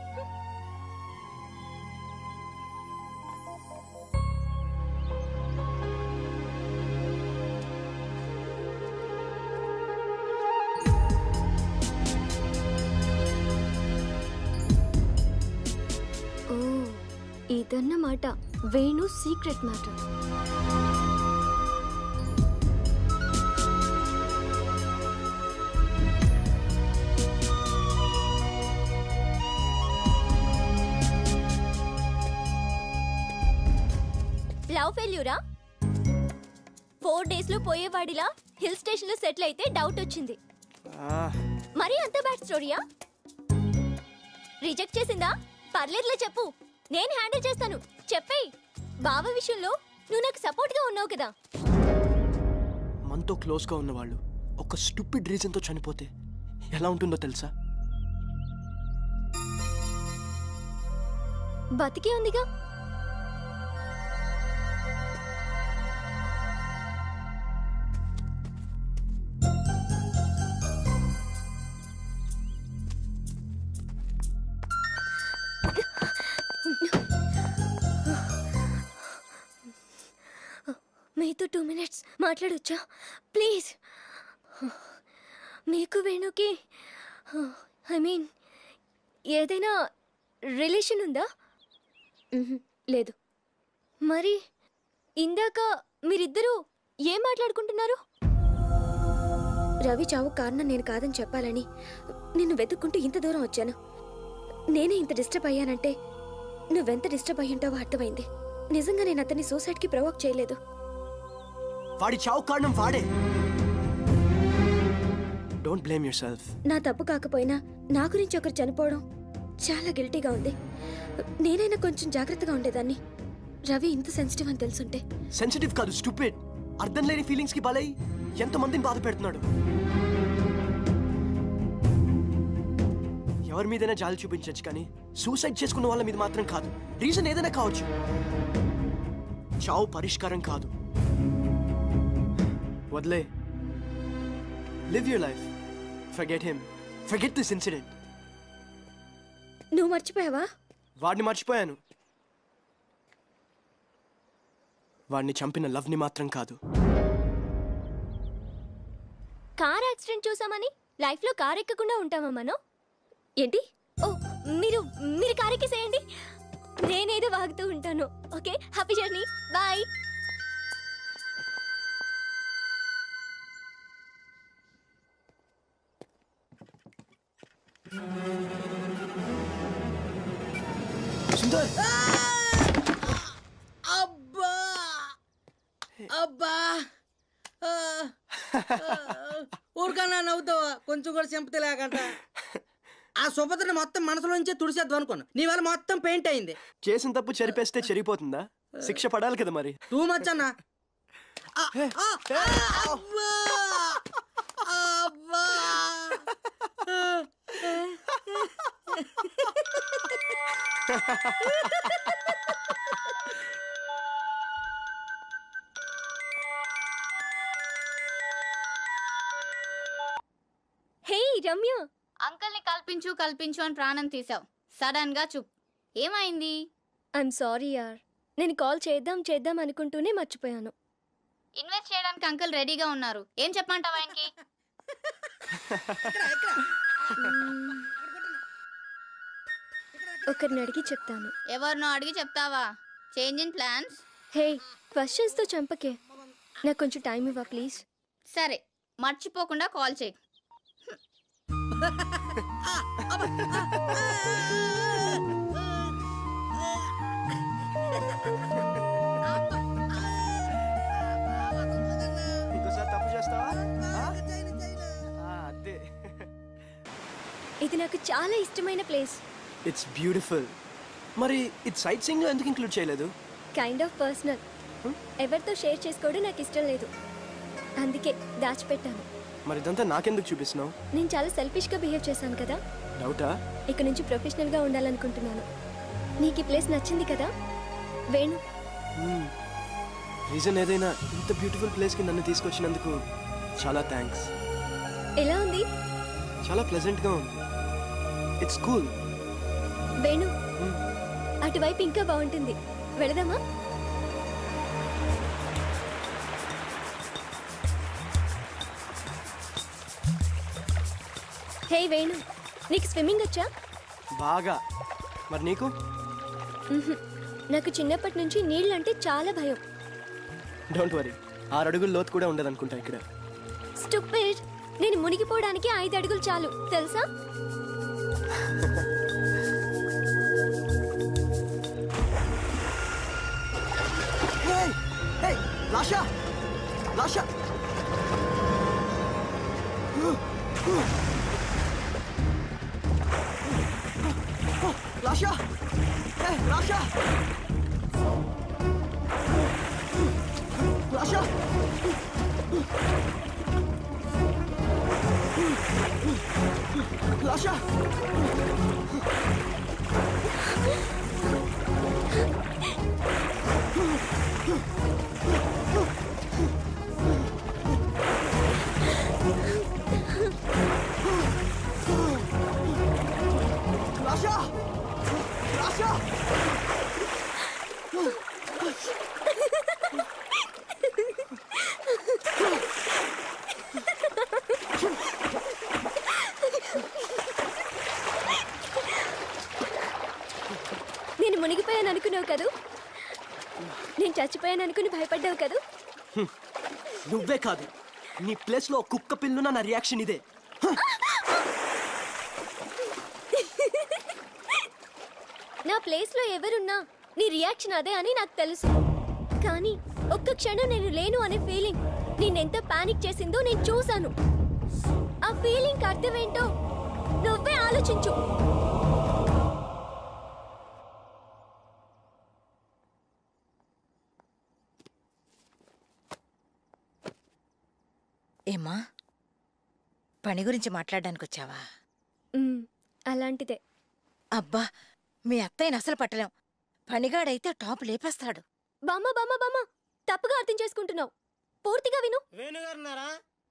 ఓ, ఇదన్నమాట వేణు సీక్రెట్ మ్యాటర్. లవ్ ఫెయిల్యూరా? ఫోర్ డేస్ లో పోయేవాడిలా హిల్ స్టేషన్ లో సెటిల్ అయితే డౌట్ వచ్చింది. మరి అంత బ్యాడ్ స్టోరీయా? రిజెక్ట్ చేసిందా? పర్లేదులే చెప్పు, నేను హ్యాండిల్ చేస్తాను. చెప్పేయ్. బావ విషయంలో నువ్వు నాకు సపోర్ట్ గా ఉన్నావు కదా. మనతో క్లోజ్ గా ఉన్నవాళ్ళు ఒక స్టూపిడ్ రీజన్ తో చనిపోతే ఎలా ఉంటుందో తెలుసా? బతికే ఉందిగా. మీతో టూ మినిట్స్ మాట్లాడొచ్చా ప్లీజ్? మీకు వేణుకి ఐ మీన్ ఏదైనా రిలేషన్ ఉందా? లేదు. మరి ఇందాక మీరిద్దరూ ఏం మాట్లాడుకుంటున్నారు? రవి చావు కారణం నేను కాదని చెప్పాలని నిన్ను వెతుక్కుంటూ ఇంత దూరం వచ్చాను. నేనే ఇంత డిస్టర్బ్ అయ్యానంటే నువ్వెంత డిస్టర్బ్ అయ్యుంటావో అర్థమైంది. నిజంగా నేను అతన్ని సూసైడ్కి ప్రవోక్ చేయలేదు. వాడి చావు కారణం వాడే. Don't blame yourself. నా తప్పు కాకపోయినా నా గురించి ఒకరు చనిపోవడం చాలా గిల్టీగా ఉంది. నేనైనా కొంచెం జాగ్రత్తగా ఉండేదాన్ని. రవి ఇంత సెన్సిటివ్ అని తెలుసుంటే. సెన్సిటివ్ కాదు, స్టూపిడ్. అర్థం లేని ఫీలింగ్స్ కి బలై ఎంతమందిని బాధ పెడుతున్నాడు. ఎవరి మీదైనా జాలి చూపించచ్చు, కానీ సూసైడ్ చేసుకున్న వాళ్ళ మీద మాత్రం కాదు. రీజన్ ఏదైనా కావచ్చు. చావు పరిష్కారం కాదు. వదిలే. Live your life. Forget him. Forget this incident. నువ్వు మర్చిపోయావా? వాడిని మర్చిపోయాను. వాడిని చంపిన లవ్ని మాత్రం కాదు. కార్ యాక్సిడెంట్ చూసామని లైఫ్లో కార్ ఎక్కకుండా ఉంటామా మనం? ఏంటి? ఓ మీరు మీరు కార్ ఎక్కేసేయండి, నేనేదో వాగుతూ ఉంటాను. Okay, happy journey, bye. Sundar, అబ్బా అబ్బా ఊరికన్నా నవ్వుతావా? కొంచెం కూడా సింపతి లేకుండా. ఆ సుభద్రని మొత్తం మనసులోంచే తుడిసేద్దాం అనుకున్నా, నీ వల్ల మొత్తం పెయింట్ అయింది. చేసిన తప్పు చెరిపేస్తే చెరిపోతుందా? శిక్ష పడాలి కదా మరి. టూ మచ్ అన్నా. అబ్బా హే రమ్య, అంకల్ని కల్పించు కల్పించు అని ప్రాణం తీసావు. సడన్ గా చూప్, ఏమైంది? ఐఎమ్ సారీ యార్, నేను కాల్ చేద్దాం చేద్దాం అనుకుంటూనే మర్చిపోయాను. ఇన్వెస్ట్ చేయడానికి అంకుల్ రెడీగా ఉన్నారు. ఏం చెప్పమంటావు ఆయనకి? ఒకరిని అడిగి చెప్తాను. ఎవరినో అడిగి చెప్తావా? Change in plans. Hey, questions తో చంపకే, నాకు కొంచెం టైం ఇవ్వ ప్లీజ్. సరే, మర్చిపోకుండా కాల్ చేయి. ఇంకోసారి తప్పు చేస్తావా? అదే. ఇది నాకు చాలా ఇష్టమైన ప్లేస్. It's beautiful. మరి ఇది సైట్ సీయింగ్ లో ఎందుకు ఇంక్లూడ్ చేయలేదు? Kind of personal. ఎవరితో షేర్ చేసుకోవడం నాకు ఇష్టం లేదు, అందుకే దాచిపెట్టాను. మరి ఇదంతా నాకెందుకు చూపిస్తున్నావు? నేను చాలా సెల్ఫిష్ గా బిహేవ్ చేశాను కదా. డౌటా? ఇక నుంచి ప్రొఫెషనల్ గా ఉండాలనుకుంటున్నాను. నీకు ఈ ప్లేస్ నచ్చింది కదా వేణు? రీజన్ ఏదైనా ఇంత బ్యూటిఫుల్ ప్లేస్ కి నన్ను తీసుకొచ్చినందుకు చాలా థ్యాంక్స్. ఎలా ఉంది? చాలా ప్లెజెంట్ గా ఉంది. It's cool. వేణు, అటువైపు ఇంకా బాగుంటుంది, వెళదామా? హే వేణు, నీకు స్విమ్మింగ్ వచ్చా? బాగా. మరి నీకు? మ్హూ. నాకు చిన్నప్పటి నుంచి నీళ్ళంటే చాలా భయం. డోంట్ వరీ, ఆరు అడుగుల లోతు కూడా ఉండదనుకుంటా ఇక్కడ. స్టూపిడ్, నేను మునిగిపోవడానికి ఐదు అడుగులు చాలు తెలుసా? లాషా, లాషా, లాషా, లాషా, లాషా, లాషా. Lasha! Lasha! నేను మునిగిపోయాను అనుకున్నావు కదూ, నేను చచ్చిపోయాను అనుకుని భయపడ్డావు కదూ. నువ్వే కాదు, నీ ప్లేస్ లో కుక్క పిల్లున నా రియాక్షన్ ఇదే. నా ప్లేస్ లో ఎవరున్నా నీ రియాక్షన్ అదే అని నాకు తెలుసు. కానీ ఒక్క క్షణం నేను లేను అనే ఫీలింగ్ నేనెంత పానిక్ చేసిందో నేను చూశాను. ఆ ఫీలింగ్ అర్థమేంటో నువ్వే ఆలోచించు. ఏమా, పని గురించి మాట్లాడడానికి వచ్చావా? అలాంటిదే. అబ్బా, మీ అత్తయ్యని అసలు పట్టలేం. పనిగాడైతే టాప్ లేపేస్తాడు. బామ్మ బామ్మ బామ్మ, తప్పుగా అర్థం చేసుకుంటున్నావు. పూర్తిగా విను. వేణుగారు ఉన్నారా?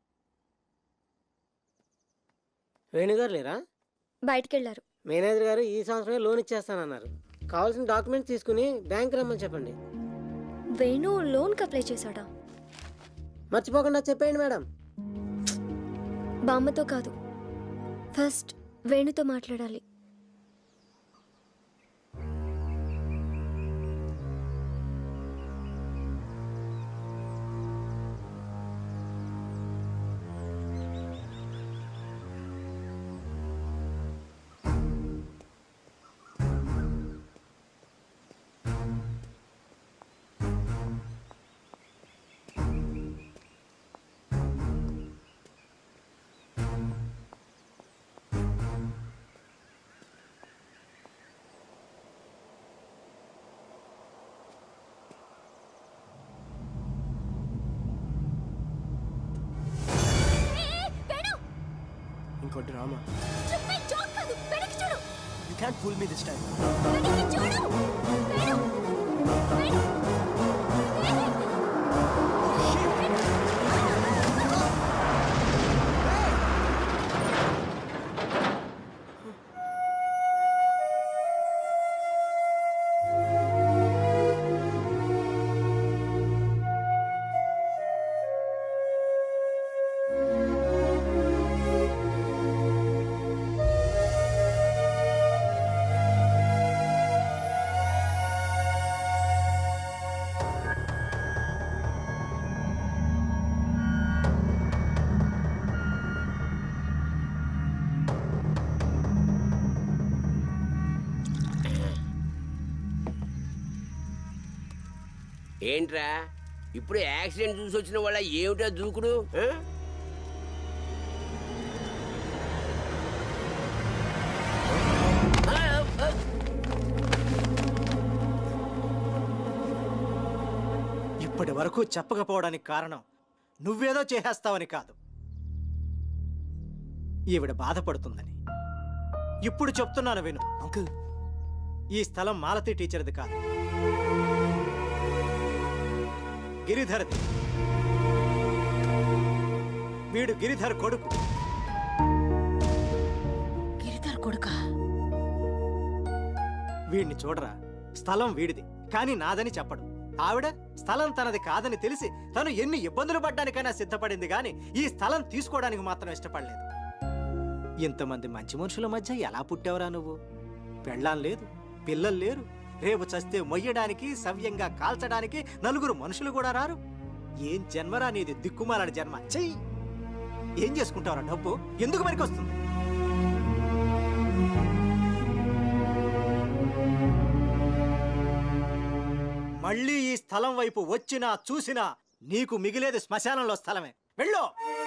వేణుగారు లేరా? బయటికెళ్లారు. మేనేజర్ గారు ఈ సంవత్సరమే లోన్ ఇచ్చేస్తానన్నారు. కావాల్సిన డాక్యుమెంట్స్ తీసుకుని బ్యాంక్ రమ్మని చెప్పండి. వేణు లోన్కి అప్లై చేశాడా? మర్చిపోకుండా చెప్పేయండి మేడం. బామ్మతో కాదు, ఫస్ట్ వేణుతో మాట్లాడాలి. ఇంకో డ్రామా. చూడు. You can't fool me this time. చూడు. ఏంట్రా ఇప్పుడు యాక్సిడెంట్ చూసి వచ్చిన వాళ్ళ ఏమిటా దూకుడు? ఇప్పటి వరకు చెప్పకపోవడానికి కారణం నువ్వేదో చేసేస్తావని కాదు, ఈవిడ బాధపడుతుందని. ఇప్పుడు చెప్తున్నాను విను. అంకుల్, ఈ స్థలం మాలతి టీచర్ది కాదు, గిరిధర్ది. వీడు గిరిధర్ కొడుకు. గిరిధర్ కొడుకా? వీడిని చూడరా, స్థలం వీడిది కానీ నాదని చెప్పడు. ఆవిడ స్థలం తనది కాదని తెలిసి తను ఎన్ని ఇబ్బందులు పడ్డానికైనా సిద్ధపడింది గాని ఈ స్థలం తీసుకోవడానికి మాత్రం ఇష్టపడలేదు. ఇంతమంది మంచి మనుషుల మధ్య ఎలా పుట్టావురా నువ్వు? పెళ్ళాం లేదు, పిల్లలు లేరు, రేపు చస్తే మొయ్యడానికి సవ్యంగా కాల్చడానికి నలుగురు మనుషులు కూడా రారు. ఏం జన్మరా నీది, దిక్కుమాలని జన్మ. చెయ్యి, ఏం చేసుకుంటావురా డబ్బు? ఎందుకు పనికొస్తుంది? మళ్ళీ ఈ స్థలం వైపు వచ్చినా చూసినా నీకు మిగిలేది శ్మశానంలో స్థలమే. వెళ్ళు.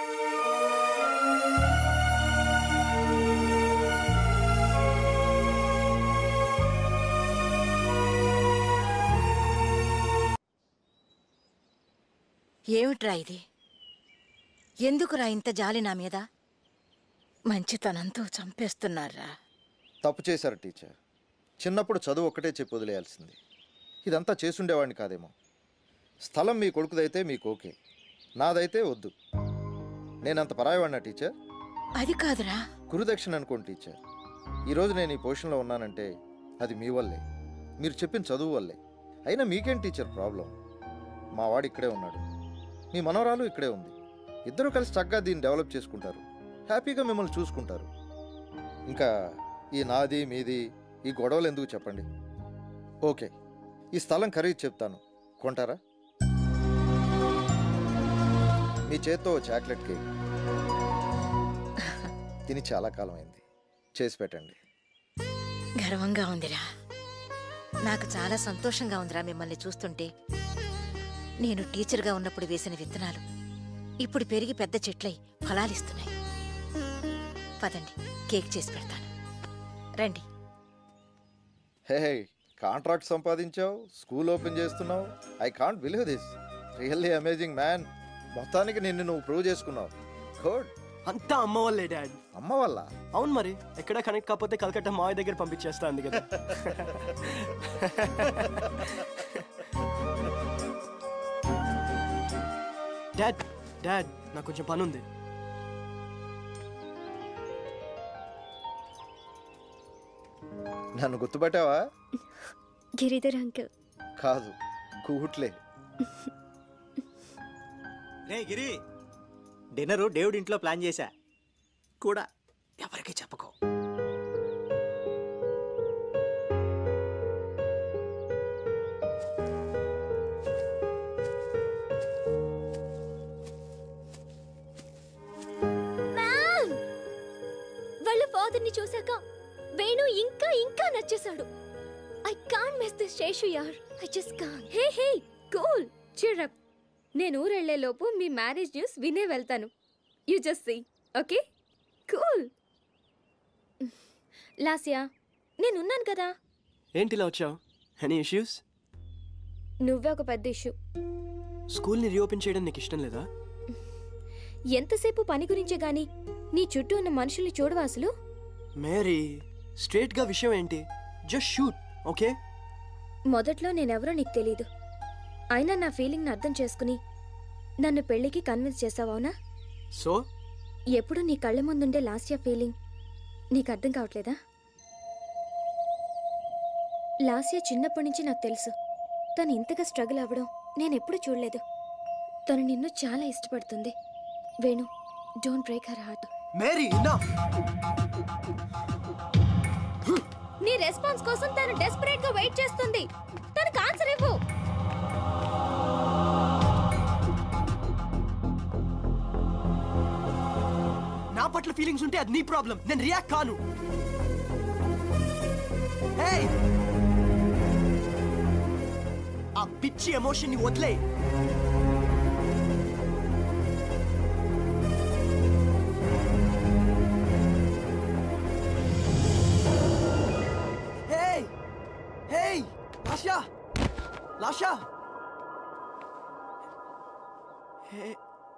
ఏమిట్రా ఇది? ఎందుకురా ఇంత జాలి నా మీద? మంచితనంతో చంపేస్తున్నారా? తప్పు చేశారు టీచర్. చిన్నప్పుడు చదువు ఒక్కటే చెప్పి వదిలేయాల్సింది. ఇదంతా చేసుండేవాడిని కాదేమో. స్థలం మీ కొడుకుదైతే మీకు ఓకే, నాదైతే వద్దు. నేనంత పరాయవాడినా టీచర్? అది కాదురా. గురుదక్షిణ అనుకోండి టీచర్. ఈరోజు నేను ఈ పొజిషన్లో ఉన్నానంటే అది మీ వల్లే, మీరు చెప్పిన చదువు వల్లే. అయినా మీకేం టీచర్ ప్రాబ్లం? మా వాడు ఇక్కడే ఉన్నాడు, మీ మనవరాలు ఇక్కడే ఉంది. ఇద్దరూ కలిసి చక్కగా దీన్ని డెవలప్ చేసుకుంటారు, హ్యాపీగా మిమ్మల్ని చూసుకుంటారు. ఇంకా ఈ నాది మీది ఈ గొడవలు ఎందుకు చెప్పండి? ఓకే, ఈ స్థలం ఖరీదు చెప్తాను, కొంటారా? మీ చేత్తో చాక్లెట్ కేక్ తిని చాలా కాలం అయింది, చేసి పెట్టండి. గర్వంగా ఉందిరా, నాకు చాలా సంతోషంగా ఉందిరా మిమ్మల్ని చూస్తుంటే. నేను టీచర్గా ఉన్నప్పుడు వేసిన విత్తనాలు ఇప్పుడు పెరిగి పెద్ద చెట్లై ఫలాలిస్తున్నాయి. పదండి, కేక్ చేసి పెడతాను, రండి. హే, కాంట్రాక్ట్ సంపాదించావు, స్కూల్ ఓపెన్ చేస్తున్నావు. I can't believe this. Really amazing man. మొత్తానికి నిన్ను నువ్వు ప్రూవ్ చేసుకున్నావు. గుడ్. అంతా అమ్మ వల్లే డాడ్. అమ్మ వల్ల? అవును మరి, ఎక్కడ కనెక్ట్ కాకపోతే కలకత్తా మావయ్య దగ్గర పంపించేస్తా అంది కదా. డాడ్ డాడ్ నాకు కొంచెం పని ఉంది. నన్ను గుర్తుపట్టావా? గిరిధర్ అంకుల్. కాదు, కూట్లే. రే గిరి, డిన్నరు డేవిడ్ ఇంట్లో ప్లాన్ చేశా కూడా, ఎవరికి చెప్పకో. వాళ్ళ ఫాదర్ ని చూసాక వేణు ఇంకా ఇంకా నచ్చేశాడు. I can't miss this Seshu యార్, I just can't. Hey hey cool, cheer up. నేను ఊరెళ్లే లోపు మీ మ్యారేజ్ న్యూస్ వినే వెళ్తాను. You just see, okay? Cool. Lasya, నేనున్నాను కదా. ఏంటి ఇలా వచ్చావు? Any issues? నువ్వే ఒక పెద్ద ఇష్యూ. స్కూల్ని రీఓపెన్ చేయడం నీకు ఇష్టం లేదా? ఎంతసేపు పని గురించే గాని నీ చుట్టూ ఉన్న మనుషుల్ని చూడవా అసలు? మేరీ, స్ట్రేట్ గా విషయం ఏంటి? Just shoot, okay? మొదట్లో నేనెవరో నీకు తెలీదు. అయినా నా ఫీలింగ్ని అర్థం చేసుకుని నన్ను పెళ్లికి కన్విన్స్ చేసావవునా? సో ఎప్పుడు నీ కళ్ళ ముందుండే లాస్యా ఫీలింగ్ నీకు అర్థం కావట్లేదా? లాస్యా చిన్నప్పటి నుంచి నాకు తెలుసు. తను ఇంతగా స్ట్రగుల్ అవ్వడం నేనెప్పుడు చూడలేదు. తను నిన్ను చాలా ఇష్టపడుతుంది. Venu, don't break her heart. Mary, enough. నీ రెస్పాన్స్ కోసం తను డెస్పరేట్ గా వెయిట్ చేస్తుంది. తనకు ఆన్సర్ ఇవ్వు. నా పట్ల ఫీలింగ్స్ ఉంటే అది నీ ప్రాబ్లం, నేను రియాక్ట్ కాను. Hey! ఆ పిచ్చి ఎమోషన్ ని వదిలే. Hey! Hey! Lasha! Lasha! Hey!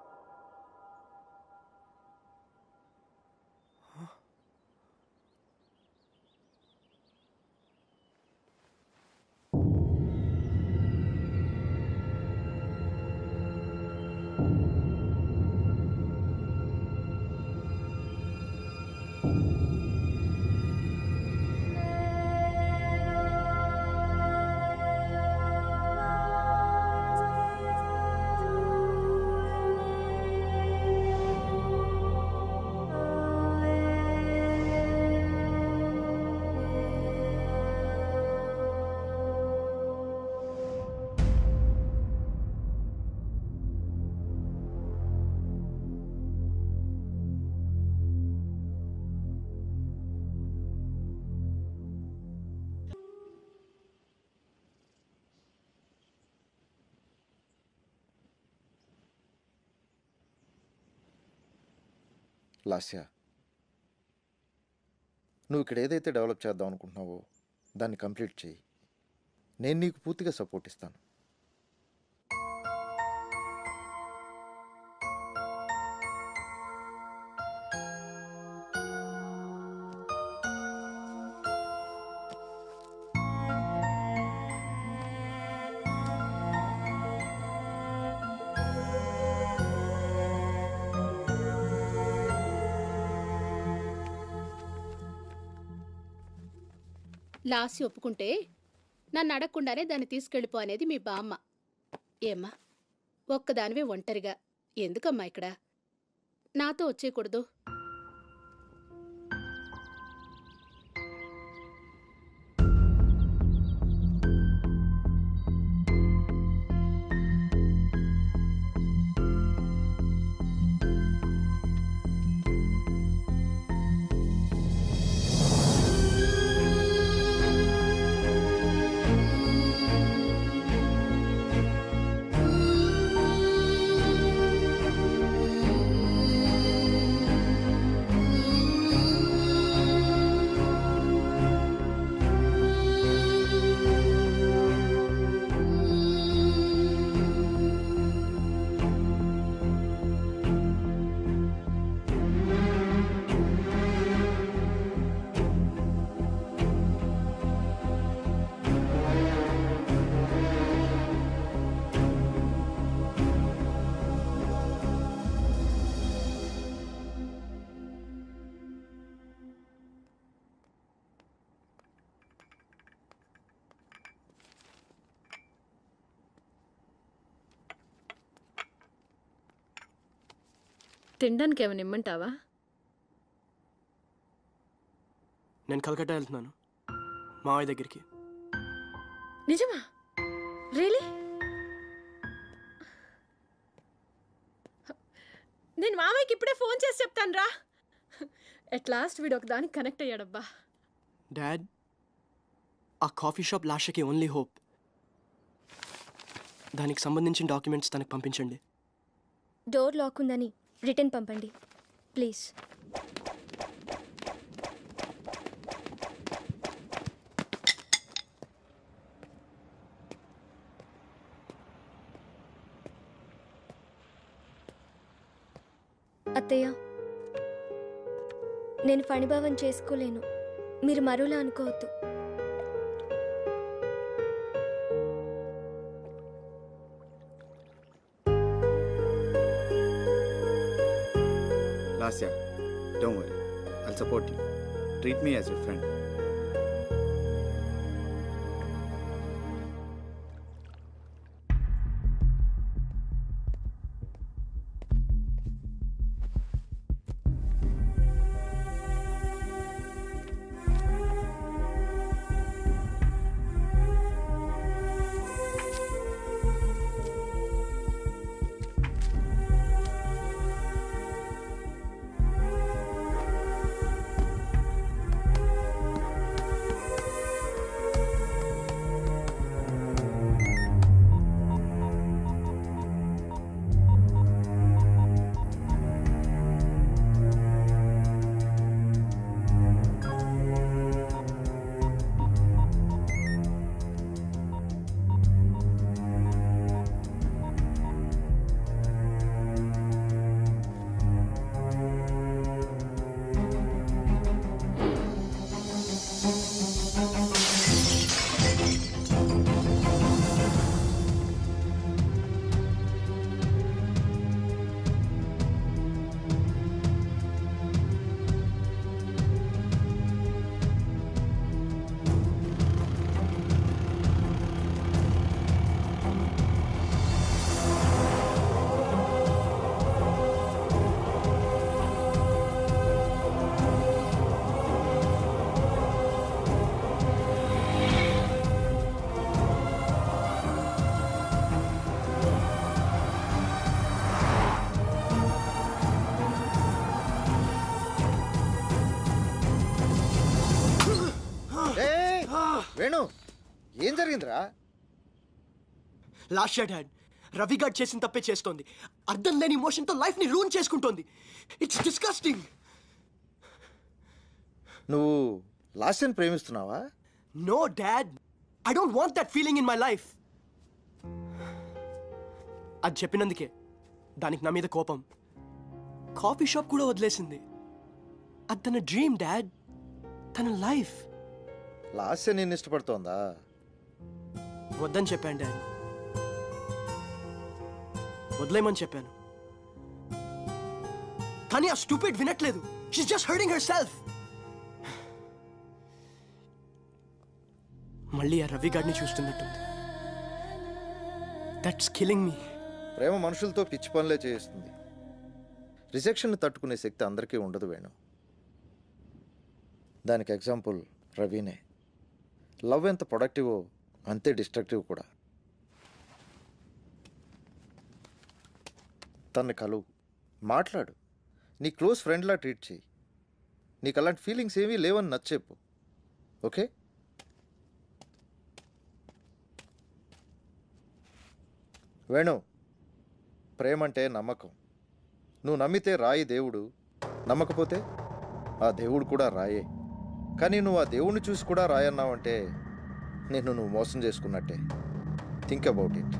Lasya, నువ్వు ఇక్కడ ఏదైతే డెవలప్ చేద్దాం అనుకుంటున్నావో దాన్ని కంప్లీట్ చేయి. నేను నీకు పూర్తిగా సపోర్ట్ ఇస్తాను. లాసి ఒప్పుకుంటే నన్ను అడగకుండానే దాన్ని తీసుకెళ్ళిపో అనేది మీ బామ్మ. ఏమ్మా, ఒక్కదానివే ఒంటరిగా ఎందుకమ్మా ఇక్కడ? నాతో వచ్చేయకూడదు? తినడానికి ఏమైనా ఇమ్మంటావా? నేను కలకట్టా వెళ్తున్నాను మావయ్య దగ్గరికి. నిజమా? రియలీ? నేను మామయ్యకి ఇప్పుడే ఫోన్ చేసి చెప్తాను రా. ఎట్ లాస్ట్ వీడు ఒక దానికి కనెక్ట్ అయ్యాడబ్బా. డాడ్, ఆ కాఫీ షాప్ లాషకి ఓన్లీ హోప్. దానికి సంబంధించిన డాక్యుమెంట్స్ తనకు పంపించండి. డోర్ లాక్ ఉందని రిటర్న్ పంపండి ప్లీజ్. అత్తయ్య, నేను ఫణిభావం చేసుకోలేను, మీరు మరోలా అనుకోవద్దు. Lasya, don't worry. I'll support you. Treat me as your friend. Venu, ఏం జరిగిందిరా? లాస్ట్ డాడ్, రవి గాడ్ చేసిన తప్పే చేస్తోంది. అర్థం లేని ఇమోషన్తో లైఫ్ ని రూన్ చేసుకుంటోంది. It's disgusting. నువ్వు లాస్యని ప్రేమిస్తున్నావా? No dad, I don't want that feeling in my life. అది చెప్పినందుకే దానికి నా మీద కోపం. కాఫీ షాప్ కూడా వదిలేసింది. అది తన డ్రీమ్ డాడ్, తన లైఫ్. లాస్య నేను ఇష్టపడుతోందా? వద్దని చెప్పాను డాడ్, వదిలేమని చెప్పాను. కానీ ఆ స్టూపిడ్ వినట్లేదు. She's just hurting herself. మళ్ళీ ఆ రవి గాడిని చూస్తున్నట్టుంది. That's killing me. ప్రేమ మనుషులతో పిచ్చి పనులే చేయిస్తుంది. రిజెక్షన్ తట్టుకునే శక్తి అందరికీ ఉండదు వేణు. దానికి ఎగ్జాంపుల్ రవినే. లవ్ ఎంత ప్రొడక్టివో అంతే డిస్ట్రక్టివ్ కూడా. తన్ని కలువు, మాట్లాడు, నీ క్లోజ్ ఫ్రెండ్లా ట్రీట్ చేయి. నీకు అలాంటి ఫీలింగ్స్ ఏమీ లేవని నచ్చేపు. ఓకే? వేణు, ప్రేమంటే నమ్మకం. నువ్వు నమ్మితే రాయి దేవుడు, నమ్మకపోతే ఆ దేవుడు కూడా రాయే. కానీ నువ్వు ఆ దేవుడిని చూసి కూడా రాయన్నావంటే నిన్ను నువ్వు మోసం చేసుకున్నట్టే. Think about it.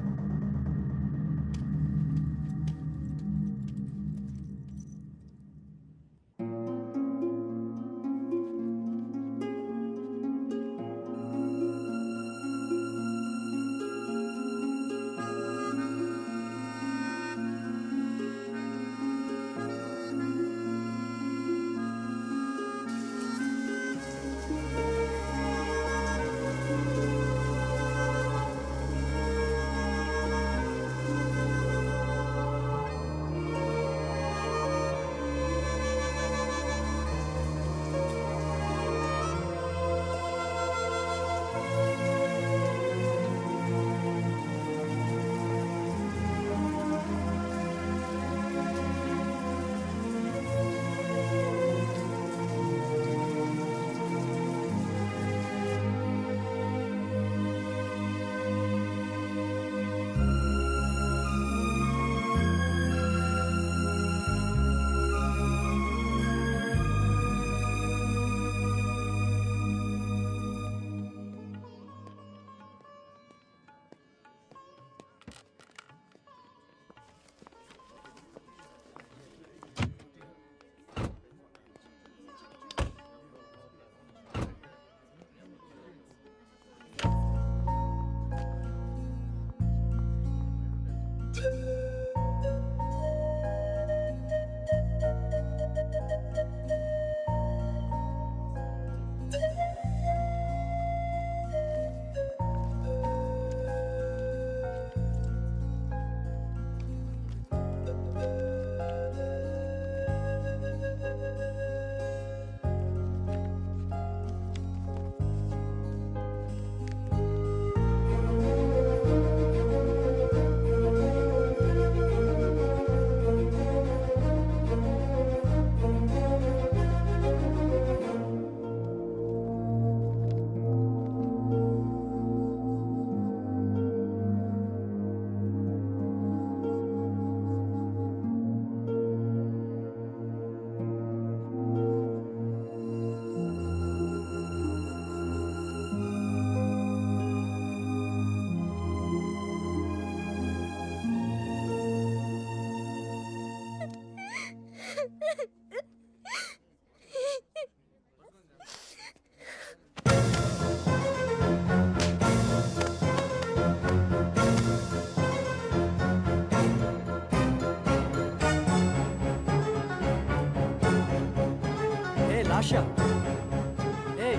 ఆశా ఏయ్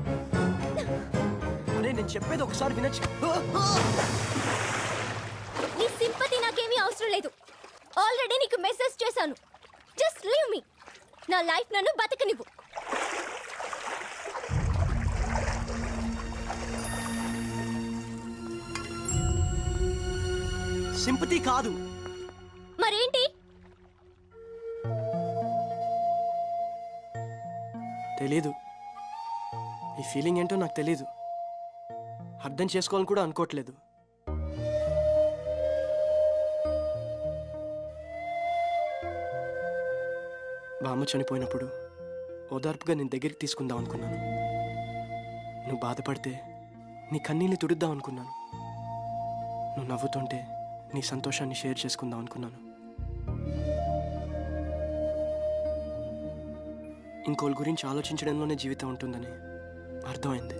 అరే నేను చెప్పేది ఒకసారి వినొచ్చు. నీ సింపతి నాకేమీ అవసరం లేదు. ఆల్రెడీ నీకు మెసేజ్ చేశాను. Just leave me. నా లైఫ్ నన్ను బతకనివ్వు. సింపతి కాదు. మరేంటి? తెలీదు. ఈ ఫీలింగ్ ఏంటో నాకు తెలీదు. అర్థం చేసుకోవాలని కూడా అనుకోవట్లేదు. బామ్మ చనిపోయినప్పుడు ఓదార్పుగా నేను దగ్గరికి తీసుకుందాం అనుకున్నాను. నువ్వు బాధపడితే నీ కన్నీళ్ళు తుడుద్దాం అనుకున్నాను. నువ్వు నవ్వుతుంటే నీ సంతోషాన్ని షేర్ చేసుకుందాం అనుకున్నాను. ఇంకోళ్ళ గురించి ఆలోచించడంలోనే జీవితం ఉంటుందని అర్థమైంది.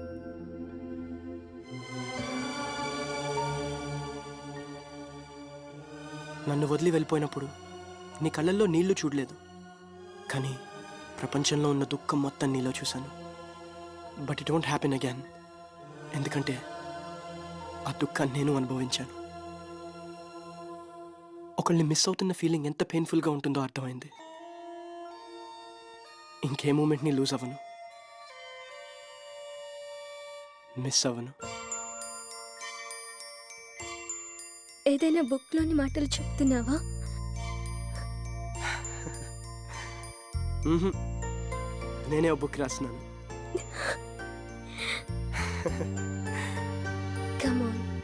నన్ను వదిలి వెళ్ళిపోయినప్పుడు నీ కళ్ళల్లో నీళ్లు చూడలేదు, కానీ ప్రపంచంలో ఉన్న దుఃఖం మొత్తం నీలో చూశాను. But it don't happen again. ఎందుకంటే ఆ దుఃఖాన్ని నేను అనుభవించాను. ఒకళ్ళని మిస్ అవుతున్న ఫీలింగ్ ఎంత పెయిన్ఫుల్గా ఉంటుందో అర్థమైంది. ఇంకే మూమెంట్ని లూజ్ అవ్వను, మిస్ అవ్వను. ఏదైనా బుక్లోని మాటలు చెప్తున్నావా? నేనే ఒక బుక్ రాస్తున్నాను. Come on.